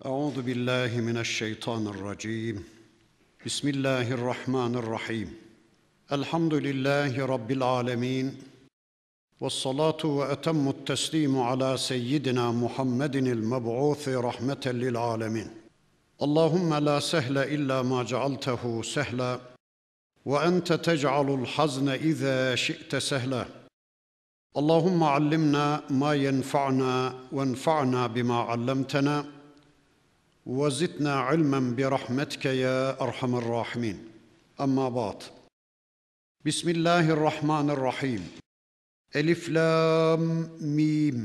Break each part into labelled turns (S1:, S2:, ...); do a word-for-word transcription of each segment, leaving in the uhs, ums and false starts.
S1: أعوذ بالله من الشيطان الرجيم بسم الله الرحمن الرحيم الحمد لله رب العالمين والصلاة وأتم التسليم على سيدنا محمد المبعوث رحمة للعالمين اللهم لا سهل إلا ما جعلته سهلا وأنت تجعل الحزن إذا شئت سهلا اللهم علمنا ما ينفعنا وانفعنا بما علمتنا وزدنا علما برحمتك يا أرحم الراحمين أما بعد بسم الله الرحمن الرحيم ألف لام ميم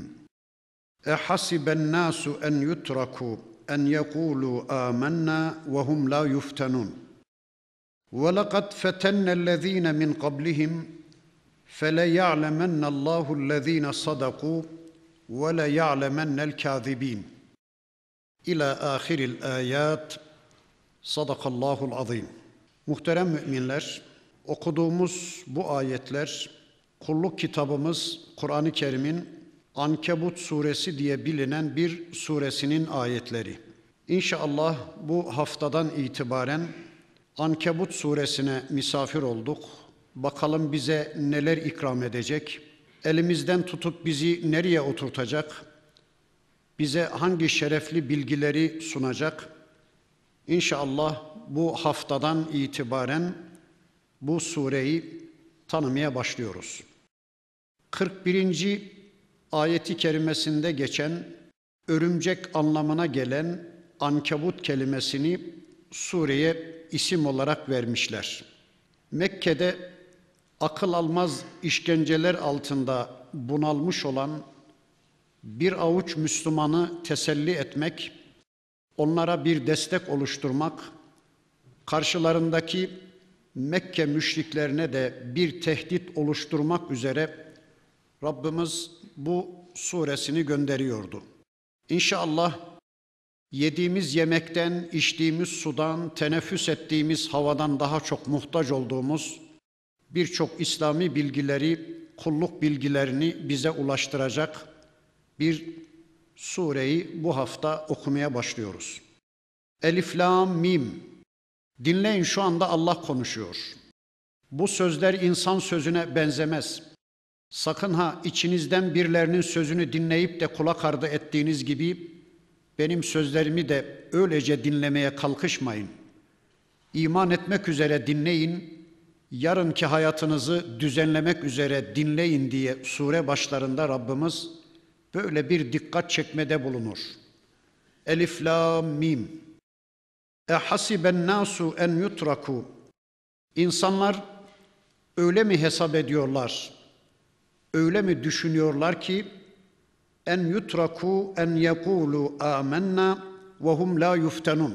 S1: أحسب الناس أن يتركوا أن يقولوا آمنا وهم لا يفتنون ولقد فتنا الذين من قبلهم فليعلمن الله الذين صدقوا وليعلمن الكاذبين İlâ âhiril âyât. Sadakallâhul azîm. Muhterem müminler, okuduğumuz bu ayetler, kulluk kitabımız Kur'an-ı Kerim'in Ankebut suresi diye bilinen bir suresinin ayetleri. İnşallah bu haftadan itibaren Ankebut suresine misafir olduk. Bakalım bize neler ikram edecek, elimizden tutup bizi nereye oturtacak, bize hangi şerefli bilgileri sunacak? İnşallah bu haftadan itibaren bu sureyi tanımaya başlıyoruz. kırk birinci ayeti kerimesinde geçen örümcek anlamına gelen ankebut kelimesini sureye isim olarak vermişler. Mekke'de akıl almaz işkenceler altında bunalmış olan bir avuç Müslümanı teselli etmek, onlara bir destek oluşturmak, karşılarındaki Mekke müşriklerine de bir tehdit oluşturmak üzere Rabbimiz bu suresini gönderiyordu. İnşallah yediğimiz yemekten, içtiğimiz sudan, teneffüs ettiğimiz havadan daha çok muhtaç olduğumuz birçok İslami bilgileri, kulluk bilgilerini bize ulaştıracak bir sureyi bu hafta okumaya başlıyoruz. Elif, lam, mim. Dinleyin, şu anda Allah konuşuyor. Bu sözler insan sözüne benzemez. Sakın ha içinizden birilerinin sözünü dinleyip de kulak ardı ettiğiniz gibi benim sözlerimi de öylece dinlemeye kalkışmayın. İman etmek üzere dinleyin, yarınki hayatınızı düzenlemek üzere dinleyin diye sure başlarında Rabbimiz böyle bir dikkat çekmede bulunur. Elif, lam, mim. Ehasiben nasu en yutraku. İnsanlar öyle mi hesap ediyorlar, öyle mi düşünüyorlar ki en yutraku en yekulu amenna ve hum la yuftenun.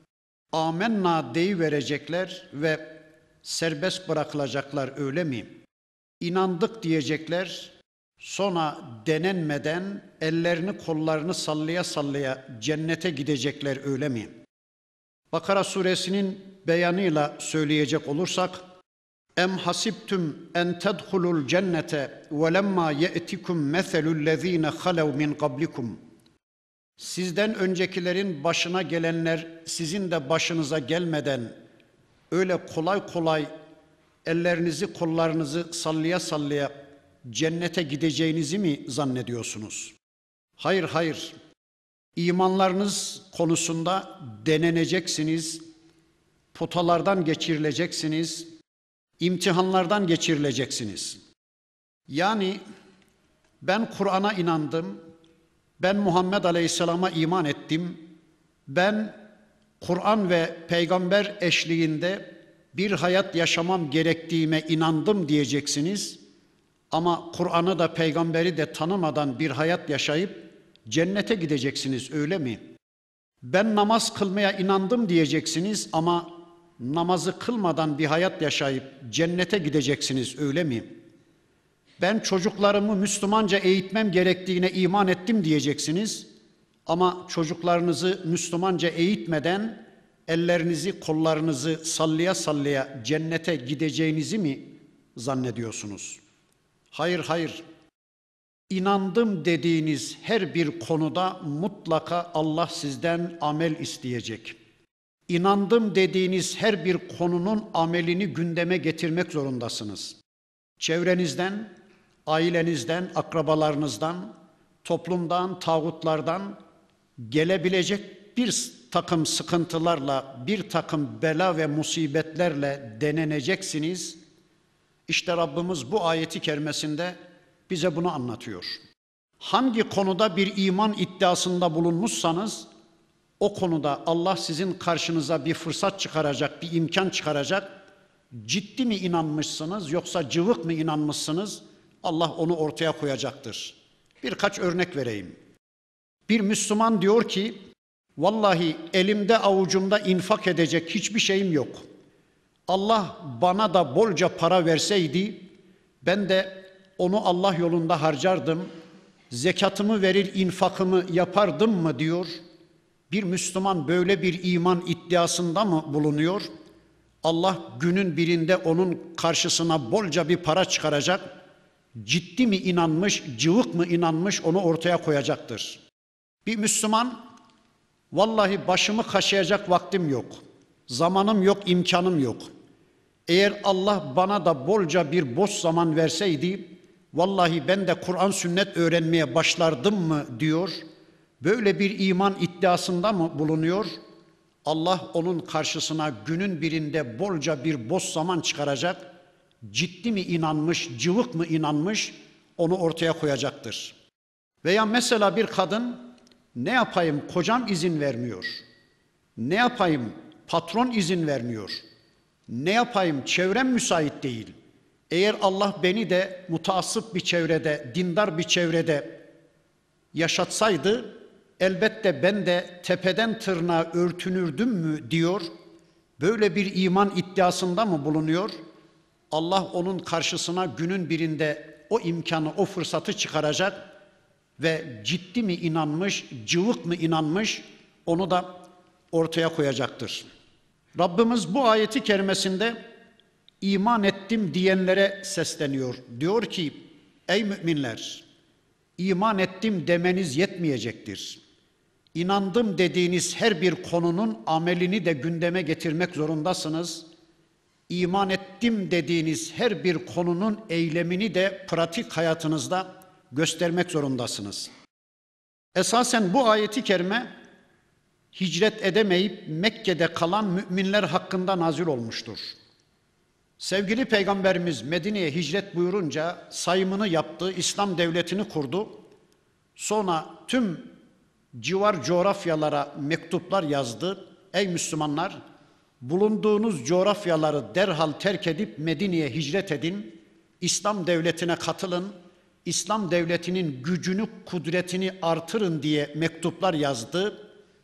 S1: Amenna deyiverecekler ve serbest bırakılacaklar, öyle mi? İnandık diyecekler. Sonra denenmeden ellerini kollarını sallaya sallaya cennete gidecekler, öyle mi? Bakara suresinin beyanıyla söyleyecek olursak Em hasibtum en tedhulul cennete ve lemma ye'tikum meselullezine halev min qablikum. Sizden öncekilerin başına gelenler sizin de başınıza gelmeden öyle kolay kolay ellerinizi kollarınızı sallaya sallaya cennete gideceğinizi mi zannediyorsunuz? Hayır, hayır. İmanlarınız konusunda deneneceksiniz, potalardan geçirileceksiniz, imtihanlardan geçirileceksiniz. Yani ben Kur'an'a inandım, ben Muhammed Aleyhisselam'a iman ettim, ben Kur'an ve peygamber eşliğinde bir hayat yaşamam gerektiğime inandım diyeceksiniz. Ama Kur'an'ı da peygamberi de tanımadan bir hayat yaşayıp cennete gideceksiniz, öyle mi? Ben namaz kılmaya inandım diyeceksiniz ama namazı kılmadan bir hayat yaşayıp cennete gideceksiniz, öyle mi? Ben çocuklarımı Müslümanca eğitmem gerektiğine iman ettim diyeceksiniz ama çocuklarınızı Müslümanca eğitmeden ellerinizi kollarınızı sallaya sallaya cennete gideceğinizi mi zannediyorsunuz? Hayır, hayır. İnandım dediğiniz her bir konuda mutlaka Allah sizden amel isteyecek. İnandım dediğiniz her bir konunun amelini gündeme getirmek zorundasınız. Çevrenizden, ailenizden, akrabalarınızdan, toplumdan, tağutlardan gelebilecek bir takım sıkıntılarla, bir takım bela ve musibetlerle deneneceksiniz. İşte Rabbimiz bu ayeti kerimesinde bize bunu anlatıyor. Hangi konuda bir iman iddiasında bulunmuşsanız, o konuda Allah sizin karşınıza bir fırsat çıkaracak, bir imkan çıkaracak. Ciddi mi inanmışsınız yoksa cıvık mı inanmışsınız? Allah onu ortaya koyacaktır. Birkaç örnek vereyim. Bir Müslüman diyor ki, vallahi elimde avucumda infak edecek hiçbir şeyim yok. Allah bana da bolca para verseydi, ben de onu Allah yolunda harcardım, zekatımı verir, infakımı yapardım mı diyor. Bir Müslüman böyle bir iman iddiasında mı bulunuyor? Allah günün birinde onun karşısına bolca bir para çıkaracak. Ciddi mi inanmış, cıvık mı inanmış onu ortaya koyacaktır. Bir Müslüman, vallahi başımı kaşıyacak vaktim yok, zamanım yok, imkanım yok. Eğer Allah bana da bolca bir boş zaman verseydi, vallahi ben de Kur'an sünnet öğrenmeye başlardım mı diyor. Böyle bir iman iddiasında mı bulunuyor? Allah onun karşısına günün birinde bolca bir boş zaman çıkaracak. Ciddi mi inanmış, cıvık mı inanmış onu ortaya koyacaktır. Veya mesela bir kadın, ne yapayım kocam izin vermiyor. Ne yapayım patron izin vermiyor. Ne yapayım çevrem müsait değil. Eğer Allah beni de mutaassıp bir çevrede, dindar bir çevrede yaşatsaydı, elbette ben de tepeden tırnağa örtünürdüm mü diyor. Böyle bir iman iddiasında mı bulunuyor? Allah onun karşısına günün birinde o imkanı, o fırsatı çıkaracak ve ciddi mi inanmış, cıvık mı inanmış onu da ortaya koyacaktır. Rabbimiz bu ayeti kerimesinde iman ettim diyenlere sesleniyor. Diyor ki, ey müminler, iman ettim demeniz yetmeyecektir. İnandım dediğiniz her bir konunun amelini de gündeme getirmek zorundasınız. İman ettim dediğiniz her bir konunun eylemini de pratik hayatınızda göstermek zorundasınız. Esasen bu ayeti kerime hicret edemeyip Mekke'de kalan müminler hakkında nazil olmuştur. Sevgili Peygamberimiz Medine'ye hicret buyurunca sayımını yaptı, İslam devletini kurdu. Sonra tüm civar coğrafyalara mektuplar yazdı. Ey Müslümanlar, bulunduğunuz coğrafyaları derhal terk edip Medine'ye hicret edin, İslam devletine katılın, İslam devletinin gücünü, kudretini artırın diye mektuplar yazdı.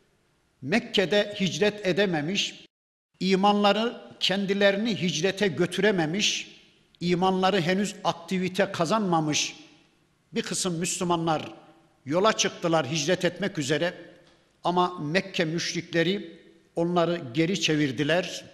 S1: Mekke'de hicret edememiş, imanları kendilerini hicrete götürememiş, imanları henüz aktivite kazanmamış bir kısım Müslümanlar yola çıktılar hicret etmek üzere ama Mekke müşrikleri onları geri çevirdiler.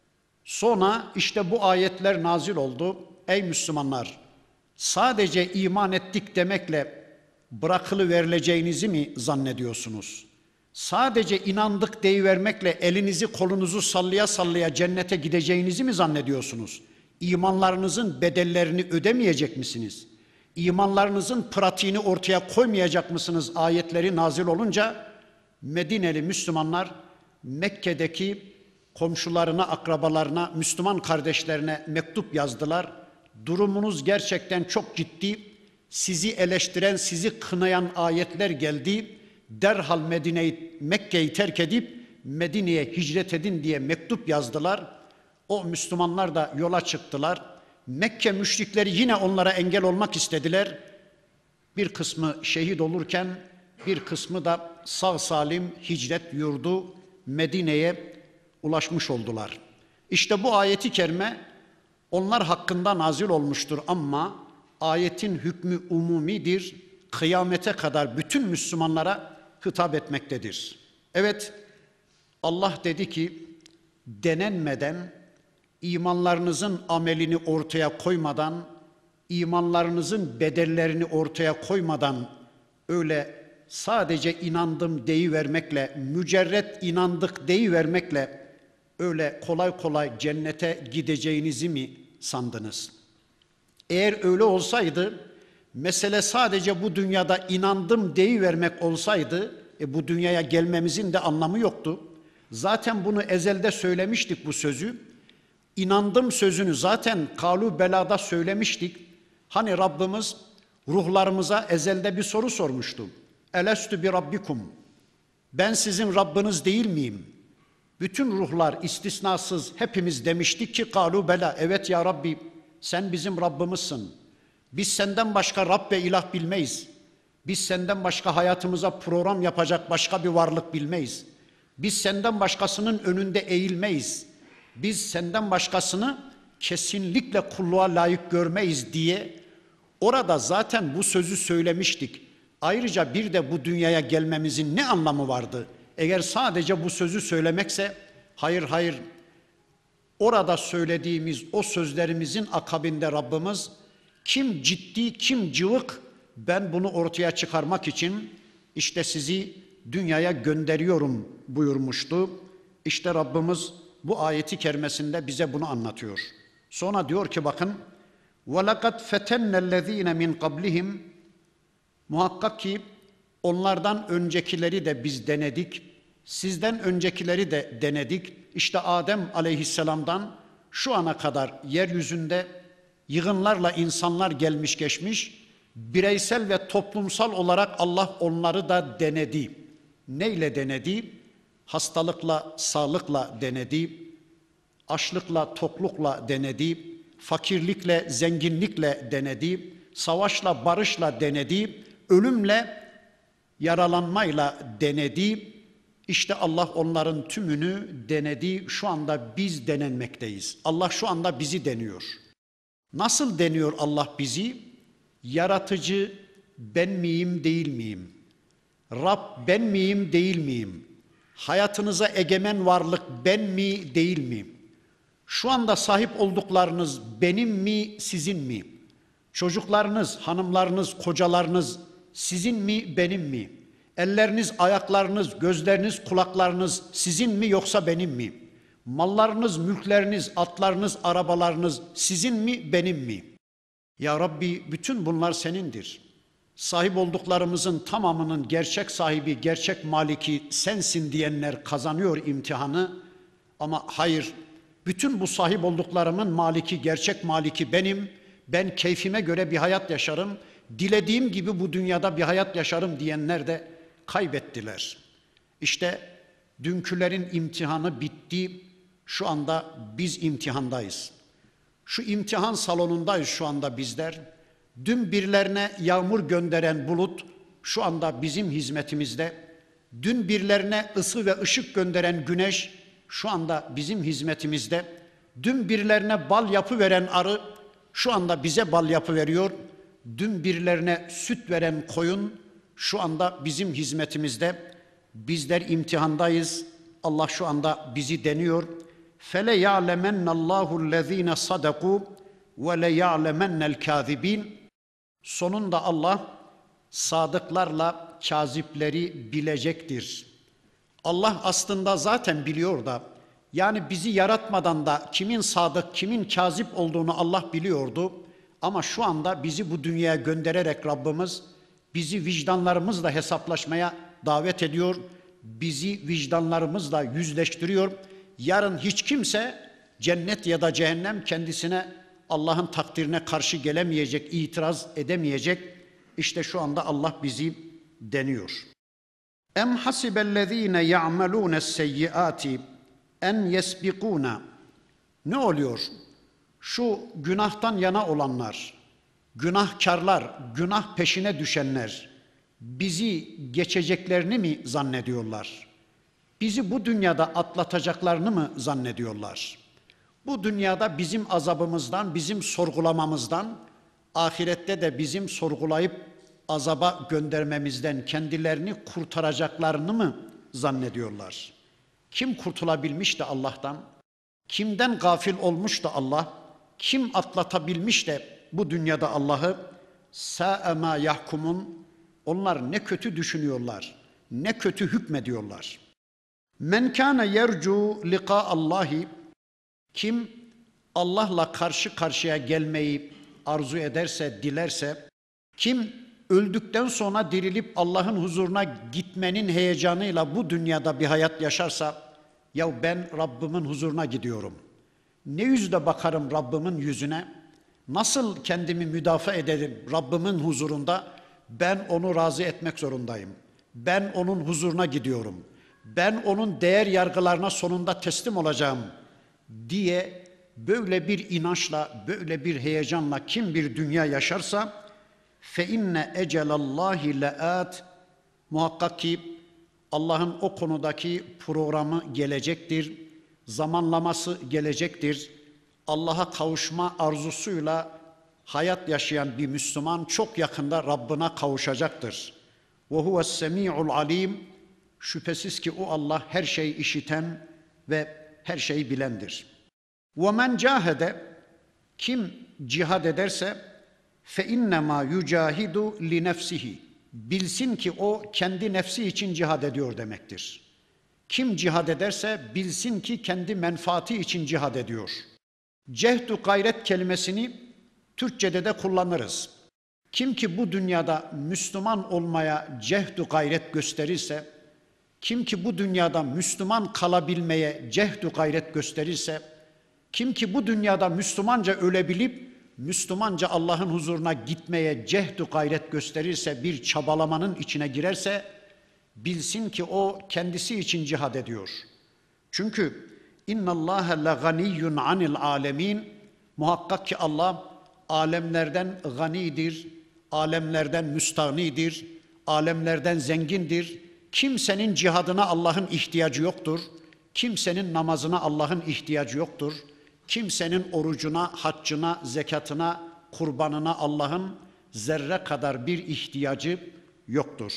S1: Sonra işte bu ayetler nazil oldu. Ey Müslümanlar, sadece iman ettik demekle bırakılıverileceğinizi mi zannediyorsunuz? Sadece inandık deyivermekle elinizi kolunuzu sallaya sallaya cennete gideceğinizi mi zannediyorsunuz? İmanlarınızın bedellerini ödemeyecek misiniz? İmanlarınızın pratiğini ortaya koymayacak mısınız? Ayetleri nazil olunca Medineli Müslümanlar Mekke'deki komşularına, akrabalarına, Müslüman kardeşlerine mektup yazdılar. Durumunuz gerçekten çok ciddi. Sizi eleştiren, sizi kınayan ayetler geldi. Derhal Medine'yi, Mekke'yi terk edip Medine'ye hicret edin diye mektup yazdılar. O Müslümanlar da yola çıktılar. Mekke müşrikleri yine onlara engel olmak istediler. Bir kısmı şehit olurken bir kısmı da sağ salim hicret yurdu Medine'ye ulaşmış oldular. İşte bu ayeti kerime onlar hakkında nazil olmuştur ama ayetin hükmü umumidir. Kıyamete kadar bütün Müslümanlara hitap etmektedir. Evet, Allah dedi ki, denenmeden, imanlarınızın amelini ortaya koymadan imanlarınızın bedellerini ortaya koymadan öyle sadece inandım deyivermekle, mücerret inandık deyivermekle öyle kolay kolay cennete gideceğinizi mi sandınız? Eğer öyle olsaydı, mesele sadece bu dünyada inandım deyivermek olsaydı, e bu dünyaya gelmemizin de anlamı yoktu. Zaten bunu ezelde söylemiştik bu sözü. İnandım sözünü zaten kalu belada söylemiştik. Hani Rabbimiz ruhlarımıza ezelde bir soru sormuştu. Elestü bi rabbikum. Ben sizin Rabbiniz değil miyim? Bütün ruhlar istisnasız hepimiz demiştik ki kalu bela. Evet ya Rabbi, sen bizim Rabbimizsin. Biz senden başka Rab ve ilah bilmeyiz. Biz senden başka hayatımıza program yapacak başka bir varlık bilmeyiz. Biz senden başkasının önünde eğilmeyiz. Biz senden başkasını kesinlikle kulluğa layık görmeyiz diye orada zaten bu sözü söylemiştik. Ayrıca bir de bu dünyaya gelmemizin ne anlamı vardı? Eğer sadece bu sözü söylemekse, hayır hayır, orada söylediğimiz o sözlerimizin akabinde Rabbimiz kim ciddi kim cıvık, ben bunu ortaya çıkarmak için işte sizi dünyaya gönderiyorum buyurmuştu. İşte Rabbimiz bu ayeti kerimesinde bize bunu anlatıyor. Sonra diyor ki bakın وَلَقَدْ فَتَنَّ الَّذ۪ينَ مِنْ قَبْلِهِمْ Muhakkak ki onlardan öncekileri de biz denedik, sizden öncekileri de denedik. İşte Adem aleyhisselamdan şu ana kadar yeryüzünde yığınlarla insanlar gelmiş geçmiş, bireysel ve toplumsal olarak Allah onları da denedi. Neyle denedi? Hastalıkla, sağlıkla denedi, açlıkla, toklukla denedi, fakirlikle, zenginlikle denedi, savaşla, barışla denedi, ölümle, yaralanmayla denedi. İşte Allah onların tümünü denedi. Şu anda biz denenmekteyiz. Allah şu anda bizi deniyor. Nasıl deniyor Allah bizi? Yaratıcı ben miyim, değil miyim? Rab ben miyim, değil miyim? Hayatınıza egemen varlık ben mi, değil miyim? Şu anda sahip olduklarınız benim mi, sizin mi? Çocuklarınız, hanımlarınız, kocalarınız sizin mi, benim mi? Elleriniz, ayaklarınız, gözleriniz, kulaklarınız sizin mi yoksa benim mi? Mallarınız, mülkleriniz, atlarınız, arabalarınız sizin mi, benim mi? Ya Rabbi bütün bunlar senindir. Sahip olduklarımızın tamamının gerçek sahibi, gerçek maliki sensin diyenler kazanıyor imtihanı. Ama hayır, bütün bu sahip olduklarımın maliki, gerçek maliki benim. Ben keyfime göre bir hayat yaşarım, dilediğim gibi bu dünyada bir hayat yaşarım diyenler de kaybettiler. İşte dünkülerin imtihanı bitti, şu anda biz imtihandayız. Şu imtihan salonundayız şu anda bizler. Dün birilerine yağmur gönderen bulut şu anda bizim hizmetimizde. Dün birilerine ısı ve ışık gönderen güneş şu anda bizim hizmetimizde. Dün birilerine bal yapıveren arı şu anda bize bal yapıveriyor. Dün birilerine süt veren koyun şu anda bizim hizmetimizde. Bizler imtihandayız. Allah şu anda bizi deniyor. Fele ya'lemennallahu allazina sadaku ve le ya'lemennel kazibin. Sonunda Allah sadıklarla kazipleri bilecektir. Allah aslında zaten biliyor da, yani bizi yaratmadan da kimin sadık, kimin kazip olduğunu Allah biliyordu. Ama şu anda bizi bu dünyaya göndererek Rabbimiz bizi vicdanlarımızla hesaplaşmaya davet ediyor. Bizi vicdanlarımızla yüzleştiriyor. Yarın hiç kimse cennet ya da cehennem kendisine Allah'ın takdirine karşı gelemeyecek, itiraz edemeyecek. İşte şu anda Allah bizi deniyor. Em hasibellezine ya'malune's-seyyiati en yesbikuna. Ne oluyor? Şu günahtan yana olanlar, günahkarlar, günah peşine düşenler bizi geçeceklerini mi zannediyorlar? Bizi bu dünyada atlatacaklarını mı zannediyorlar? Bu dünyada bizim azabımızdan, bizim sorgulamamızdan, ahirette de bizim sorgulayıp azaba göndermemizden kendilerini kurtaracaklarını mı zannediyorlar? Kim kurtulabilmiş de Allah'tan? Kimden gafil olmuş da Allah? Kim atlatabilmiş de bu dünyada Allah'ı. Sâ'e mâ yahkumun. Onlar ne kötü düşünüyorlar, ne kötü hükmediyorlar. Men kâne yercu liqâ Allahi. Kim Allah'la karşı karşıya gelmeyi arzu ederse, dilerse, kim öldükten sonra dirilip Allah'ın huzuruna gitmenin heyecanıyla bu dünyada bir hayat yaşarsa, ya ben Rabbimin huzuruna gidiyorum. Ne yüzle bakarım Rabbimin yüzüne? Nasıl kendimi müdafaa ederim Rabbimin huzurunda? Ben onu razı etmek zorundayım. Ben onun huzuruna gidiyorum. Ben onun değer yargılarına sonunda teslim olacağım diye böyle bir inançla, böyle bir heyecanla kim bir dünya yaşarsa fe inne ecelallahi leat, muhakkak ki Allah'ın o konudaki programı gelecektir, zamanlaması gelecektir. Allah'a kavuşma arzusuyla hayat yaşayan bir Müslüman çok yakında Rabbine kavuşacaktır. Ve huves-semi'ul alim. Şüphesiz ki o Allah her şeyi işiten ve her şeyi bilendir. Ve men cahede, kim cihad ederse fe innema yucahidu li nefsihi. Bilsin ki o kendi nefsi için cihad ediyor demektir. Kim cihad ederse bilsin ki kendi menfaati için cihad ediyor. Cehdu gayret kelimesini Türkçe'de de kullanırız. Kim ki bu dünyada Müslüman olmaya cehdu gayret gösterirse, kim ki bu dünyada Müslüman kalabilmeye cehdu gayret gösterirse, kim ki bu dünyada Müslümanca ölebilip Müslümanca Allah'ın huzuruna gitmeye cehdu gayret gösterirse, bir çabalamanın içine girerse, bilsin ki o kendisi için cihad ediyor. Çünkü İnna Allahe le ganiyyun anil alemin. Muhakkak ki Allah alemlerden ganidir, alemlerden müstağnidir, alemlerden zengindir. Kimsenin cihadına Allah'ın ihtiyacı yoktur. Kimsenin namazına Allah'ın ihtiyacı yoktur. Kimsenin orucuna, haccına, zekatına, kurbanına Allah'ın zerre kadar bir ihtiyacı yoktur.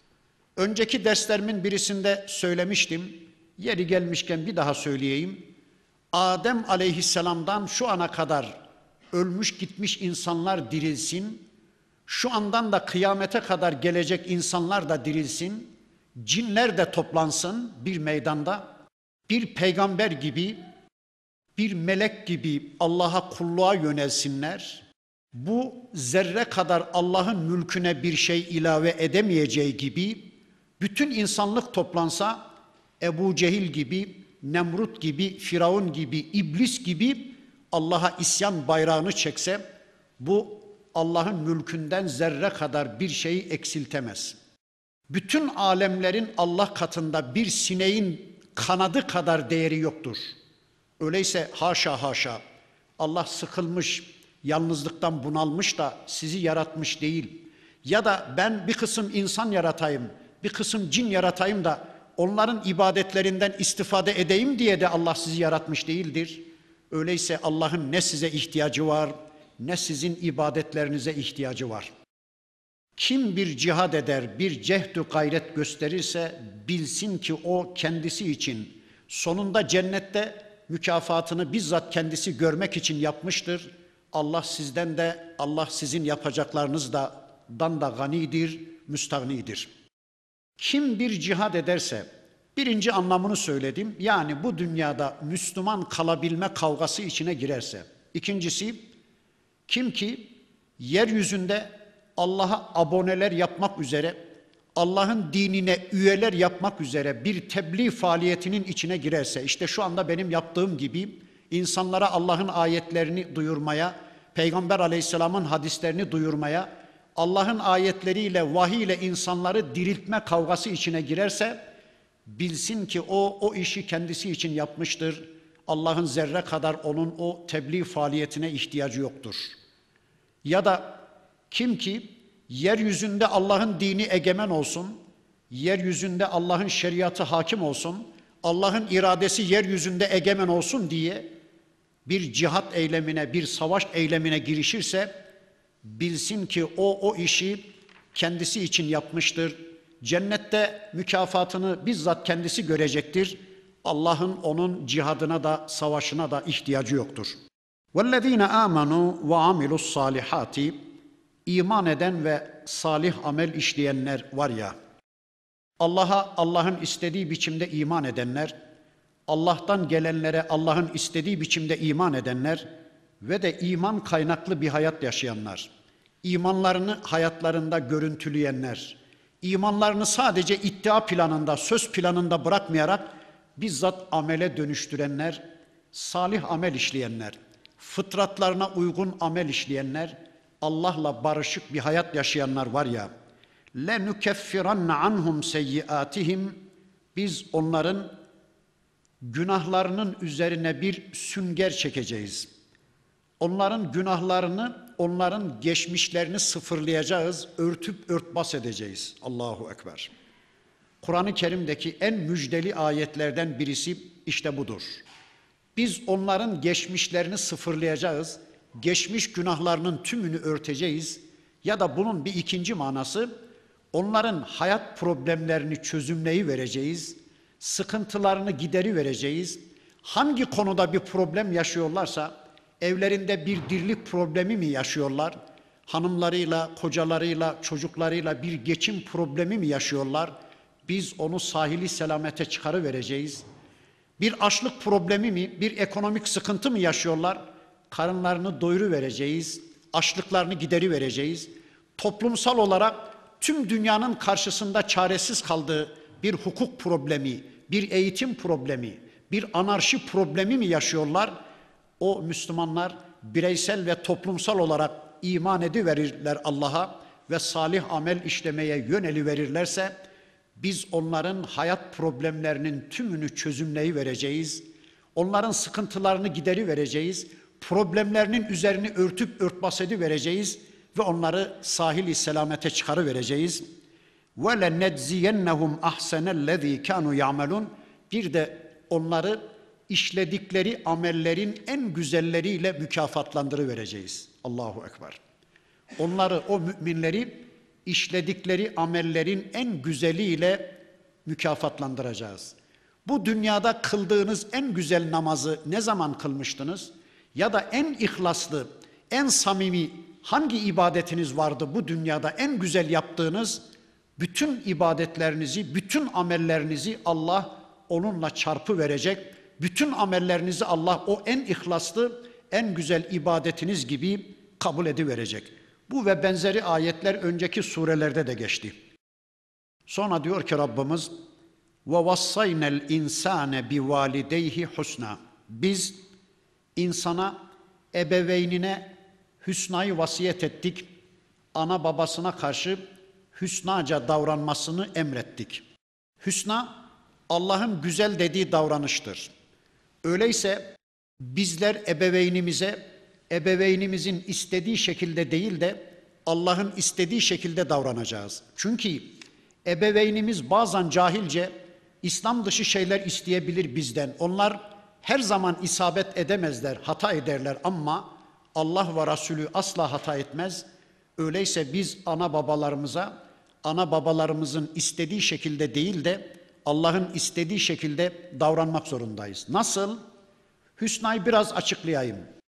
S1: Önceki derslerimin birisinde söylemiştim. Yeri gelmişken bir daha söyleyeyim. Adem aleyhisselamdan şu ana kadar ölmüş gitmiş insanlar dirilsin. Şu andan da kıyamete kadar gelecek insanlar da dirilsin. Cinler de toplansın bir meydanda. Bir peygamber gibi, bir melek gibi Allah'a kulluğa yönelsinler. Bu zerre kadar Allah'ın mülküne bir şey ilave edemeyeceği gibi bütün insanlık toplansa, Ebu Cehil gibi, Nemrut gibi, Firavun gibi, İblis gibi Allah'a isyan bayrağını çekse, bu Allah'ın mülkünden zerre kadar bir şeyi eksiltemez. Bütün alemlerin Allah katında bir sineğin kanadı kadar değeri yoktur. Öyleyse haşa haşa, Allah sıkılmış, yalnızlıktan bunalmış da sizi yaratmış değil. Ya da ben bir kısım insan yaratayım, bir kısım cin yaratayım da onların ibadetlerinden istifade edeyim diye de Allah sizi yaratmış değildir. Öyleyse Allah'ın ne size ihtiyacı var, ne sizin ibadetlerinize ihtiyacı var. Kim bir cihad eder, bir cehdu gayret gösterirse bilsin ki o kendisi için sonunda cennette mükafatını bizzat kendisi görmek için yapmıştır. Allah sizden de, Allah sizin yapacaklarınızdan da ganidir, müstağnidir. Kim bir cihad ederse, birinci anlamını söyledim. Yani bu dünyada Müslüman kalabilme kavgası içine girerse. İkincisi, kim ki yeryüzünde Allah'a aboneler yapmak üzere, Allah'ın dinine üyeler yapmak üzere bir tebliğ faaliyetinin içine girerse, işte şu anda benim yaptığım gibi insanlara Allah'ın ayetlerini duyurmaya, Peygamber Aleyhisselam'ın hadislerini duyurmaya, Allah'ın ayetleriyle, vahiy ile insanları diriltme kavgası içine girerse, bilsin ki o, o işi kendisi için yapmıştır. Allah'ın zerre kadar onun o tebliğ faaliyetine ihtiyacı yoktur. Ya da kim ki yeryüzünde Allah'ın dini egemen olsun, yeryüzünde Allah'ın şeriatı hakim olsun, Allah'ın iradesi yeryüzünde egemen olsun diye bir cihat eylemine, bir savaş eylemine girişirse, bilsin ki o, o işi kendisi için yapmıştır. Cennette mükafatını bizzat kendisi görecektir. Allah'ın onun cihadına da, savaşına da ihtiyacı yoktur. وَالَّذ۪ينَ آمَنُوا وَعَمِلُوا الصَّالِحَاتِ İman eden ve salih amel işleyenler var ya, Allah'a Allah'ın istediği biçimde iman edenler, Allah'tan gelenlere Allah'ın istediği biçimde iman edenler ve de iman kaynaklı bir hayat yaşayanlar, imanlarını hayatlarında görüntüleyenler, imanlarını sadece iddia planında, söz planında bırakmayarak bizzat amele dönüştürenler, salih amel işleyenler, fıtratlarına uygun amel işleyenler, Allah'la barışık bir hayat yaşayanlar var ya, لَنُكَفِّرَنَّ عَنْهُمْ سَيِّئَاتِهِمْ Biz onların günahlarının üzerine bir sünger çekeceğiz. Onların günahlarını, onların geçmişlerini sıfırlayacağız, örtüp örtbas edeceğiz. Allahu Ekber. Kur'an-ı Kerim'deki en müjdeli ayetlerden birisi işte budur. Biz onların geçmişlerini sıfırlayacağız, geçmiş günahlarının tümünü örteceğiz ya da bunun bir ikinci manası, onların hayat problemlerini çözümleyivereceğiz, sıkıntılarını giderivereceğiz. Hangi konuda bir problem yaşıyorlarsa, evlerinde bir dirlik problemi mi yaşıyorlar, hanımlarıyla, kocalarıyla, çocuklarıyla bir geçim problemi mi yaşıyorlar, biz onu sahili selamete çıkarıvereceğiz. Bir açlık problemi mi, bir ekonomik sıkıntı mı yaşıyorlar, karınlarını doyuruvereceğiz, açlıklarını giderivereceğiz. Toplumsal olarak tüm dünyanın karşısında çaresiz kaldığı bir hukuk problemi, bir eğitim problemi, bir anarşi problemi mi yaşıyorlar? O Müslümanlar bireysel ve toplumsal olarak iman ediverirler Allah'a ve salih amel işlemeye yöneliverirlerse, biz onların hayat problemlerinin tümünü çözümleyivereceğiz. Onların sıkıntılarını giderivereceğiz. Problemlerinin üzerini örtüp örtbas edivereceğiz ve onları sahil-i selamete çıkarıvereceğiz. وَلَنَجْزِيَنَّهُمْ أَحْسَنَ الَّذ۪ي كَانُوا يَعْمَلُونَ Bir de onları işledikleri amellerin en güzelleriyle mükafatlandırıvereceğiz. Allahu Ekber. Onları, o müminleri işledikleri amellerin en güzeliyle mükafatlandıracağız. Bu dünyada kıldığınız en güzel namazı ne zaman kılmıştınız? Ya da en ihlaslı, en samimi hangi ibadetiniz vardı bu dünyada en güzel yaptığınız? Bütün ibadetlerinizi, bütün amellerinizi Allah onunla çarpı verecek. Bütün amellerinizi Allah o en ihlaslı, en güzel ibadetiniz gibi kabul ediverecek. Bu ve benzeri ayetler önceki surelerde de geçti. Sonra diyor ki Rabbimiz وَوَصَّيْنَا الْاِنْسَانَ بِوَالِدَيْهِ حُسْنًا Biz insana, ebeveynine hüsnayı vasiyet ettik. Ana babasına karşı hüsnaca davranmasını emrettik. Hüsna, Allah'ın güzel dediği davranıştır. Öyleyse bizler ebeveynimize, ebeveynimizin istediği şekilde değil de Allah'ın istediği şekilde davranacağız. Çünkü ebeveynimiz bazen cahilce İslam dışı şeyler isteyebilir bizden. Onlar her zaman isabet edemezler, hata ederler ama Allah ve Resulü asla hata etmez. Öyleyse biz ana babalarımıza, ana babalarımızın istediği şekilde değil de Allah'ın istediği şekilde davranmak zorundayız. Nasıl? Hüsna'yı biraz açıklayayım.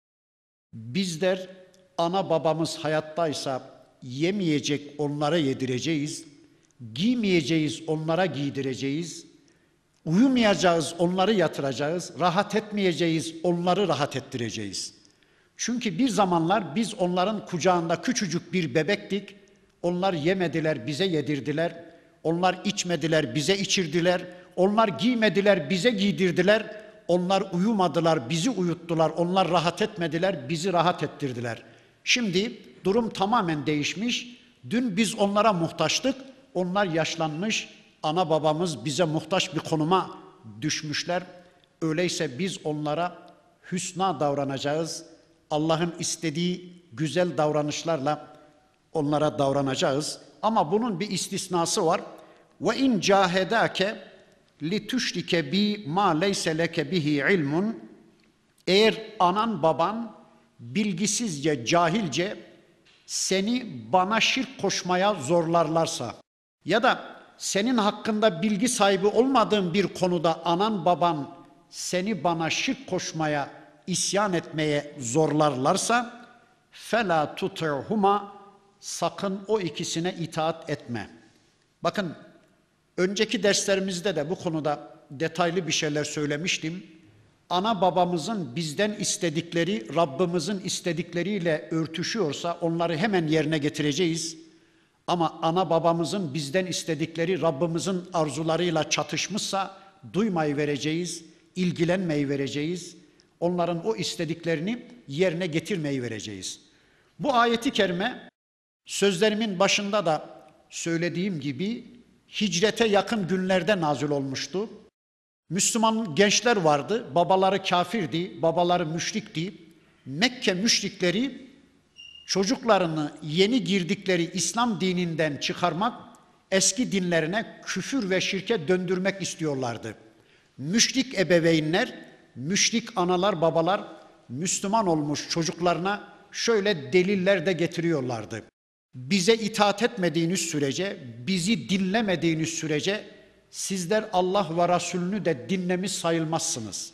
S1: Bizler ana babamız hayattaysa yemeyecek onlara yedireceğiz, giymeyeceğiz onlara giydireceğiz, uyumayacağız onları yatıracağız, rahat etmeyeceğiz onları rahat ettireceğiz. Çünkü bir zamanlar biz onların kucağında küçücük bir bebektik, onlar yemediler bize yedirdiler, onlar içmediler bize içirdiler, onlar giymediler bize giydirdiler, onlar uyumadılar bizi uyuttular, onlar rahat etmediler bizi rahat ettirdiler. Şimdi durum tamamen değişmiş, dün biz onlara muhtaçtık, onlar yaşlanmış, ana babamız bize muhtaç bir konuma düşmüşler. Öyleyse biz onlara hüsna davranacağız, Allah'ın istediği güzel davranışlarla onlara davranacağız. Ama bunun bir istisnası var. Ve in cahedake li tuşrike bi ma leyse leke bihi ilmun. Eğer anan baban bilgisizce, cahilce seni bana şirk koşmaya zorlarlarsa ya da senin hakkında bilgi sahibi olmadığın bir konuda anan baban seni bana şirk koşmaya isyan etmeye zorlarlarsa فَلَا تُطِعْهُمَا sakın o ikisine itaat etme. Bakın önceki derslerimizde de bu konuda detaylı bir şeyler söylemiştim. Ana babamızın bizden istedikleri Rabbimizin istedikleriyle örtüşüyorsa onları hemen yerine getireceğiz. Ama ana babamızın bizden istedikleri Rabbimizin arzularıyla çatışmışsa duymayı vereceğiz, ilgilenmeyi vereceğiz. Onların o istediklerini yerine getirmeyi vereceğiz. Bu ayeti kerime sözlerimin başında da söylediğim gibi hicrete yakın günlerde nazil olmuştu. Müslüman gençler vardı, babaları kafirdi, babaları müşrikti. Mekke müşrikleri çocuklarını yeni girdikleri İslam dininden çıkarmak, eski dinlerine küfür ve şirke döndürmek istiyorlardı. Müşrik ebeveynler, müşrik analar babalar Müslüman olmuş çocuklarına şöyle deliller de getiriyorlardı. Bize itaat etmediğiniz sürece, bizi dinlemediğiniz sürece sizler Allah ve Resulünü de dinlemiş sayılmazsınız.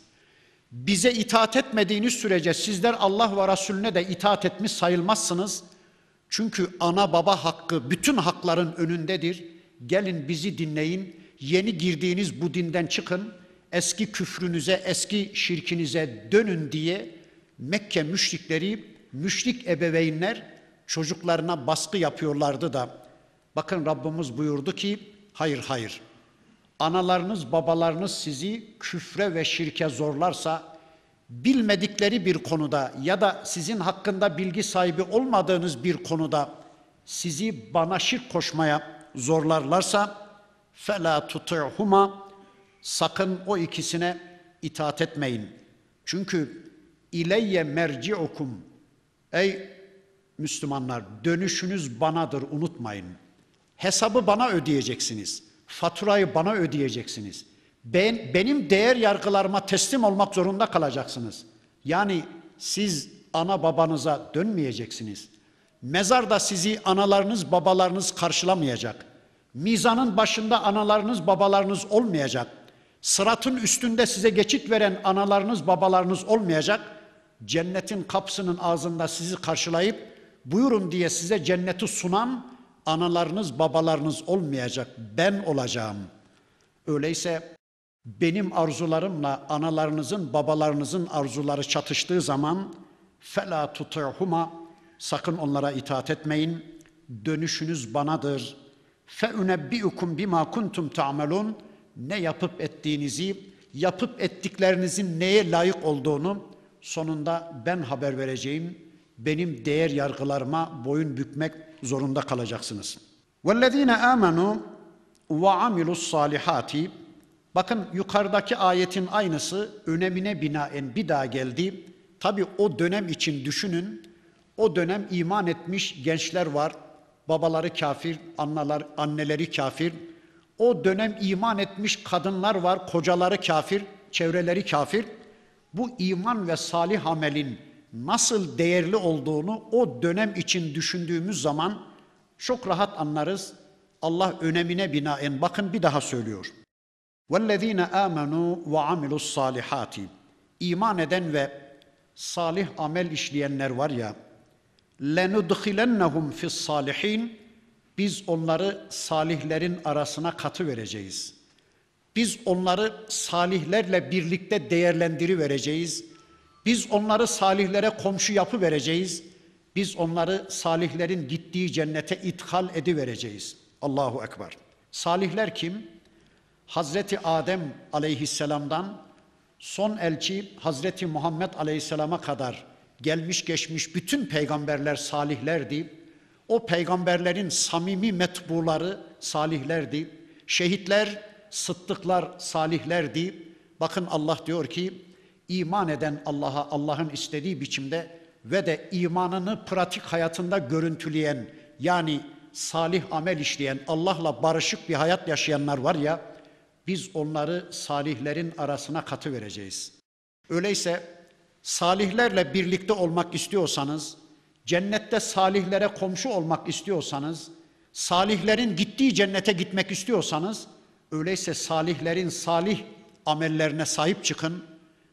S1: Bize itaat etmediğiniz sürece sizler Allah ve Resulüne de itaat etmiş sayılmazsınız. Çünkü ana baba hakkı bütün hakların önündedir. Gelin bizi dinleyin, yeni girdiğiniz bu dinden çıkın, eski küfrünüze, eski şirkinize dönün diye Mekke müşrikleri, müşrik ebeveynler çocuklarına baskı yapıyorlardı da bakın Rabbimiz buyurdu ki hayır hayır. Analarınız, babalarınız sizi küfre ve şirke zorlarsa, bilmedikleri bir konuda ya da sizin hakkında bilgi sahibi olmadığınız bir konuda sizi bana şirk koşmaya zorlarlarsa, فَلَا تُطِعْهُمَا sakın o ikisine itaat etmeyin. Çünkü ileyye merci'ukum ey Müslümanlar dönüşünüz banadır unutmayın. Hesabı bana ödeyeceksiniz. Faturayı bana ödeyeceksiniz. Ben, benim değer yargılarıma teslim olmak zorunda kalacaksınız. Yani siz ana babanıza dönmeyeceksiniz. Mezarda sizi analarınız babalarınız karşılamayacak. Mizanın başında analarınız babalarınız olmayacak. Sıratın üstünde size geçit veren analarınız babalarınız olmayacak. Cennetin kapısının ağzında sizi karşılayıp buyurun diye size cenneti sunan analarınız babalarınız olmayacak, ben olacağım. Öyleyse benim arzularımla analarınızın babalarınızın arzuları çatıştığı zaman فَلَا تُطِعْهُمَا sakın onlara itaat etmeyin, dönüşünüz banadır. فَاُنَبِّئُكُمْ بِمَا كُنْتُمْ تَعْمَلُونَ ne yapıp ettiğinizi, yapıp ettiklerinizin neye layık olduğunu sonunda ben haber vereceğim. Benim değer yargılarıma boyun bükmek zorunda kalacaksınız. وَالَّذ۪ينَ آمَنُوا وَعَمِلُوا الصَّالِحَاتِ bakın yukarıdaki ayetin aynısı önemine binaen bir daha geldi. Tabi o dönem için düşünün. O dönem iman etmiş gençler var. Babaları kafir, anneler, anneleri kafir. O dönem iman etmiş kadınlar var, kocaları kafir, çevreleri kafir. Bu iman ve salih amelin nasıl değerli olduğunu o dönem için düşündüğümüz zaman çok rahat anlarız. Allah önemine binaen bakın bir daha söylüyor. وَالَّذ۪ينَ آمَنُوا وَعَمِلُوا الصَّالِحَاتِ İman eden ve salih amel işleyenler var ya, لَنُدْخِلَنَّهُمْ فِي الصَّالِحِينَ biz onları salihlerin arasına katı vereceğiz. Biz onları salihlerle birlikte değerlendirivereceğiz. Biz onları salihlere komşu yapı vereceğiz. Biz onları salihlerin gittiği cennete ithal edivereceğiz. Allahu Ekber. Salihler kim? Hazreti Adem aleyhisselamdan son elçi Hazreti Muhammed aleyhisselama kadar gelmiş geçmiş bütün peygamberler salihlerdi. O peygamberlerin samimi metbuları salihlerdi. Şehitler, sıddıklar salihlerdi. Bakın Allah diyor ki, iman eden Allah'a Allah'ın istediği biçimde ve de imanını pratik hayatında görüntüleyen, yani salih amel işleyen, Allah'la barışık bir hayat yaşayanlar var ya, biz onları salihlerin arasına katı vereceğiz. Öyleyse salihlerle birlikte olmak istiyorsanız, cennette salihlere komşu olmak istiyorsanız, salihlerin gittiği cennete gitmek istiyorsanız, öyleyse salihlerin salih amellerine sahip çıkın.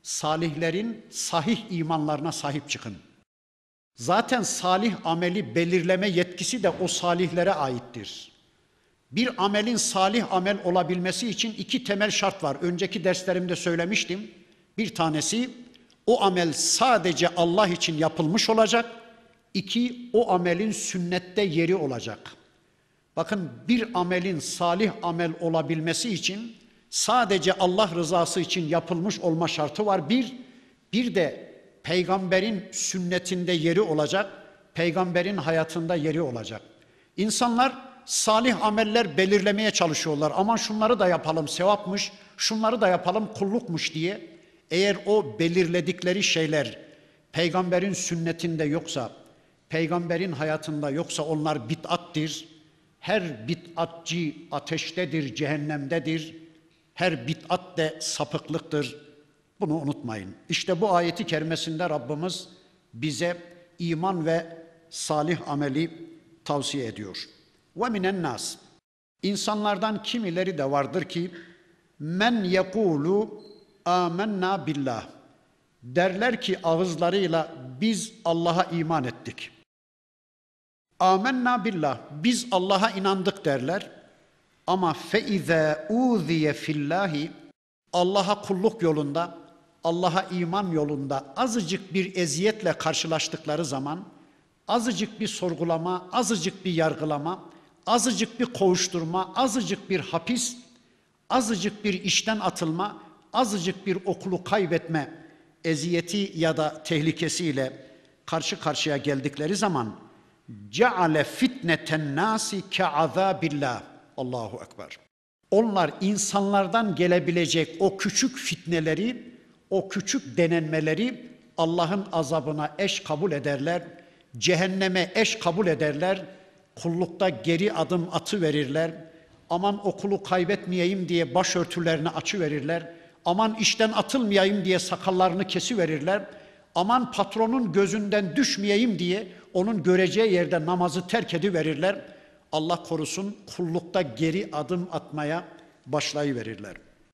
S1: salihlerin sahih imanlarına sahip çıkın. Zaten salih ameli belirleme yetkisi de o salihlere aittir. Bir amelin salih amel olabilmesi için iki temel şart var. Önceki derslerimde söylemiştim. Bir tanesi, o amel sadece Allah için yapılmış olacak. İki, o amelin sünnette yeri olacak. Bakın, bir amelin salih amel olabilmesi için sadece Allah rızası için yapılmış olma şartı var. Bir, bir de peygamberin sünnetinde yeri olacak, peygamberin hayatında yeri olacak. İnsanlar salih ameller belirlemeye çalışıyorlar. Aman şunları da yapalım sevapmış, şunları da yapalım kullukmuş diye. Eğer o belirledikleri şeyler peygamberin sünnetinde yoksa, peygamberin hayatında yoksa onlar bid'attir. Her bid'atçı ateştedir, cehennemdedir. Her bid'at de sapıklıktır. Bunu unutmayın. İşte bu ayeti kerimesinde Rabbimiz bize iman ve salih ameli tavsiye ediyor. وَمِنَ النَّاسِ İnsanlardan kimileri de vardır ki men yekulu amenna billah, derler ki ağızlarıyla biz Allah'a iman ettik. Amenna billah, biz Allah'a inandık derler. Ama feize uziye fillahi, Allah'a kulluk yolunda, Allah'a iman yolunda azıcık bir eziyetle karşılaştıkları zaman, azıcık bir sorgulama, azıcık bir yargılama, azıcık bir kovuşturma, azıcık bir hapis, azıcık bir işten atılma, azıcık bir okulu kaybetme eziyeti ya da tehlikesiyle karşı karşıya geldikleri zaman ceale fitneten nasi ke'azabillah. Allahu ekber. Onlar insanlardan gelebilecek o küçük fitneleri, o küçük denenmeleri Allah'ın azabına eş kabul ederler, cehenneme eş kabul ederler, kullukta geri adım atıverirler, aman okulu kaybetmeyeyim diye başörtülerini açıverirler, aman işten atılmayayım diye sakallarını kesiverirler, aman patronun gözünden düşmeyeyim diye onun göreceği yerde namazı terk ediverirler. Allah korusun, kullukta geri adım atmaya başlayıverirler.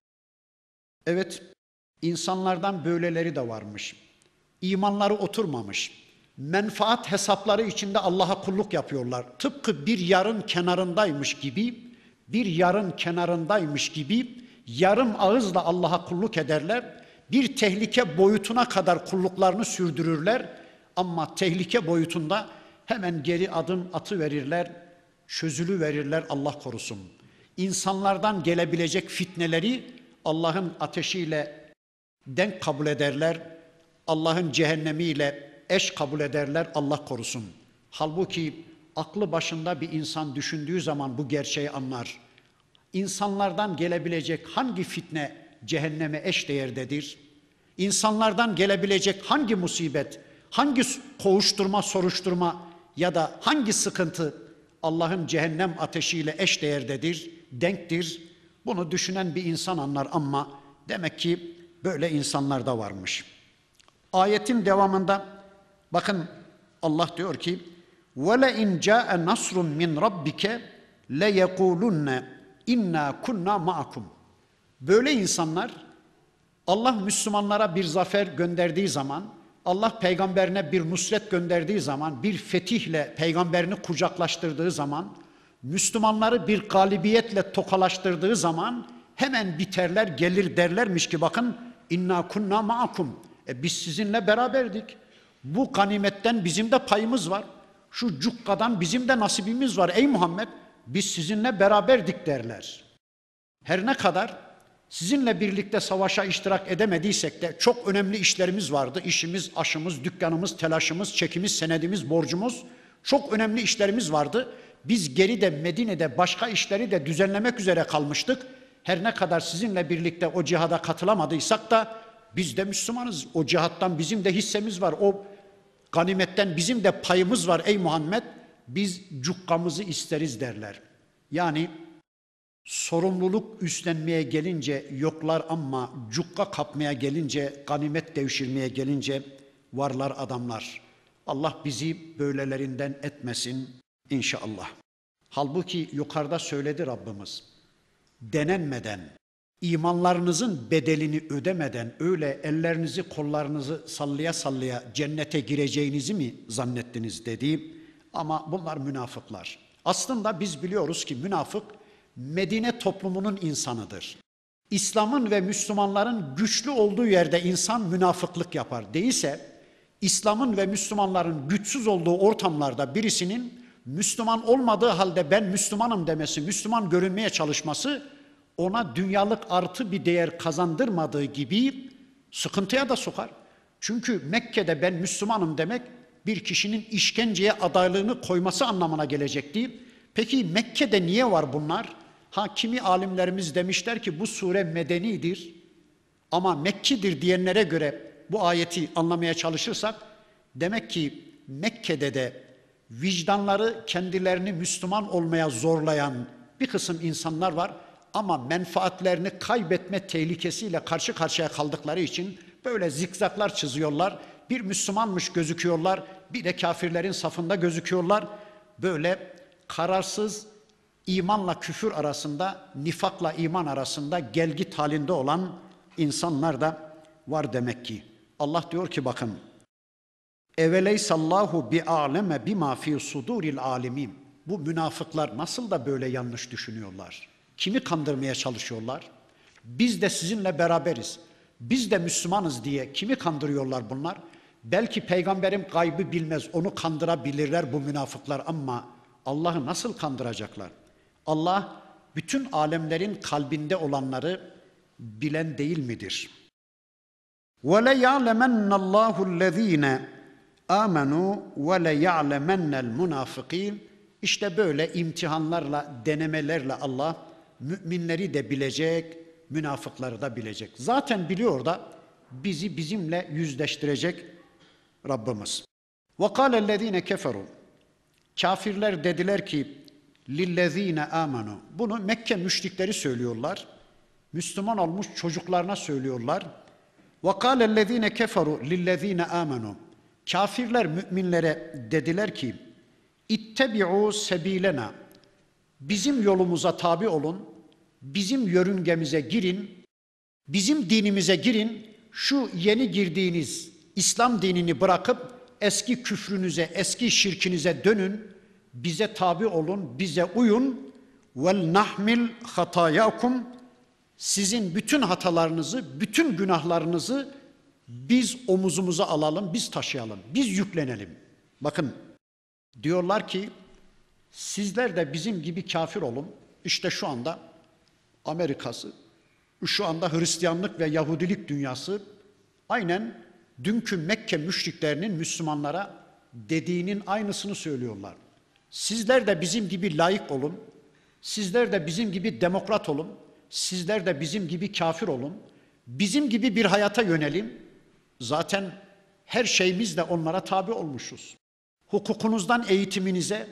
S1: Evet, insanlardan böyleleri de varmış. İmanları oturmamış. Menfaat hesapları içinde Allah'a kulluk yapıyorlar. Tıpkı bir yarın kenarındaymış gibi, bir yarın kenarındaymış gibi yarım ağızla Allah'a kulluk ederler. Bir tehlike boyutuna kadar kulluklarını sürdürürler. Ama tehlike boyutunda hemen geri adım atıverirler, çözülüverirler, Allah korusun. İnsanlardan gelebilecek fitneleri Allah'ın ateşiyle denk kabul ederler, Allah'ın cehennemiyle eş kabul ederler, Allah korusun. Halbuki aklı başında bir insan düşündüğü zaman bu gerçeği anlar. İnsanlardan gelebilecek hangi fitne cehenneme eş değerdedir? İnsanlardan gelebilecek hangi musibet, hangi kovuşturma, soruşturma ya da hangi sıkıntı Allah'ın cehennem ateşiyle eş değerdedir, denktir? Bunu düşünen bir insan anlar ama demek ki böyle insanlar da varmış. Ayetin devamında bakın, Allah diyor ki وَلَاِنْ جَاءَ نَصْرٌ مِّنْ رَبِّكَ لَيَقُولُنَّ اِنَّا كُنَّا مَعَكُمْ. Böyle insanlar Allah Müslümanlara bir zafer gönderdiği zaman, Allah peygamberine bir nusret gönderdiği zaman, bir fetihle peygamberini kucaklaştırdığı zaman, Müslümanları bir galibiyetle tokalaştırdığı zaman hemen biterler, gelir derlermiş ki bakın inna kunna ma'akum. E biz sizinle beraberdik. Bu ganimetten bizim de payımız var. Şu cukkadan bizim de nasibimiz var ey Muhammed. Biz sizinle beraberdik derler. Her ne kadar sizinle birlikte savaşa iştirak edemediysek de çok önemli işlerimiz vardı. İşimiz, aşımız, dükkanımız, telaşımız, çekimiz, senedimiz, borcumuz. Çok önemli işlerimiz vardı. Biz geride Medine'de başka işleri de düzenlemek üzere kalmıştık. Her ne kadar sizinle birlikte o cihada katılamadıysak da biz de Müslümanız. O cihattan bizim de hissemiz var. O ganimetten bizim de payımız var ey Muhammed. Biz cukkamızı isteriz derler. Yani sorumluluk üstlenmeye gelince yoklar ama cukka kapmaya gelince, ganimet devşirmeye gelince varlar adamlar. Allah bizi böylelerinden etmesin inşallah. Halbuki yukarıda söyledi Rabbimiz. Denenmeden, imanlarınızın bedelini ödemeden öyle ellerinizi kollarınızı sallaya sallaya cennete gireceğinizi mi zannettiniz dedi. Ama bunlar münafıklar. Aslında biz biliyoruz ki münafık Medine toplumunun insanıdır. İslam'ın ve Müslümanların güçlü olduğu yerde insan münafıklık yapar. Değilse İslam'ın ve Müslümanların güçsüz olduğu ortamlarda birisinin Müslüman olmadığı halde ben Müslümanım demesi, Müslüman görünmeye çalışması ona dünyalık artı bir değer kazandırmadığı gibi sıkıntıya da sokar. Çünkü Mekke'de ben Müslümanım demek bir kişinin işkenceye adaylığını koyması anlamına gelecekti. Peki Mekke'de niye var bunlar? Ha kimi alimlerimiz demişler ki bu sure medenidir ama Mekki'dir diyenlere göre bu ayeti anlamaya çalışırsak demek ki Mekke'de de vicdanları kendilerini Müslüman olmaya zorlayan bir kısım insanlar var ama menfaatlerini kaybetme tehlikesiyle karşı karşıya kaldıkları için böyle zikzaklar çiziyorlar. Bir Müslümanmış gözüküyorlar, bir de kafirlerin safında gözüküyorlar. Böyle kararsız imanla küfür arasında, nifakla iman arasında gelgit halinde olan insanlar da var demek ki. Allah diyor ki bakın, eveleysallahu bi'aleme bima fi suduril alimin. Bu münafıklar nasıl da böyle yanlış düşünüyorlar? Kimi kandırmaya çalışıyorlar? Biz de sizinle beraberiz. Biz de Müslümanız diye kimi kandırıyorlar bunlar? Belki peygamberim gaybı bilmez, onu kandırabilirler bu münafıklar ama Allah'ı nasıl kandıracaklar? Allah bütün alemlerin kalbinde olanları bilen değil midir? وَلَيَعْلَمَنَّ اللّٰهُ الَّذ۪ينَ آمَنُوا وَلَيَعْلَمَنَّ الْمُنَافِق۪ينَ. İşte böyle imtihanlarla, denemelerle Allah müminleri de bilecek, münafıkları da bilecek. Zaten biliyor da bizi bizimle yüzleştirecek Rabbimiz. وَقَالَ الَّذ۪ينَ كَفَرُوا. Kafirler dediler ki لِلَّذ۪ينَ آمَنُوا. Bunu Mekke müşrikleri söylüyorlar. Müslüman olmuş çocuklarına söylüyorlar. وَقَالَ الَّذ۪ينَ كَفَرُوا لِلَّذ۪ينَ آمَنُوا. Kafirler müminlere dediler ki اِتَّبِعُوا سَب۪يلَنَا. Bizim yolumuza tabi olun, bizim yörüngemize girin, bizim dinimize girin, şu yeni girdiğiniz İslam dinini bırakıp eski küfrünüze, eski şirkinize dönün, bize tabi olun, bize uyun. وَلْنَحْمِلْ خَطَايَاكُمْ. Sizin bütün hatalarınızı, bütün günahlarınızı biz omuzumuza alalım, biz taşıyalım, biz yüklenelim. Bakın diyorlar ki sizler de bizim gibi kafir olun. İşte şu anda Amerika'sı, şu anda Hristiyanlık ve Yahudilik dünyası aynen dünkü Mekke müşriklerinin Müslümanlara dediğinin aynısını söylüyorlar. Sizler de bizim gibi laik olun, sizler de bizim gibi demokrat olun, sizler de bizim gibi kafir olun, bizim gibi bir hayata yönelim. Zaten her şeyimizle onlara tabi olmuşuz. Hukukunuzdan eğitiminize,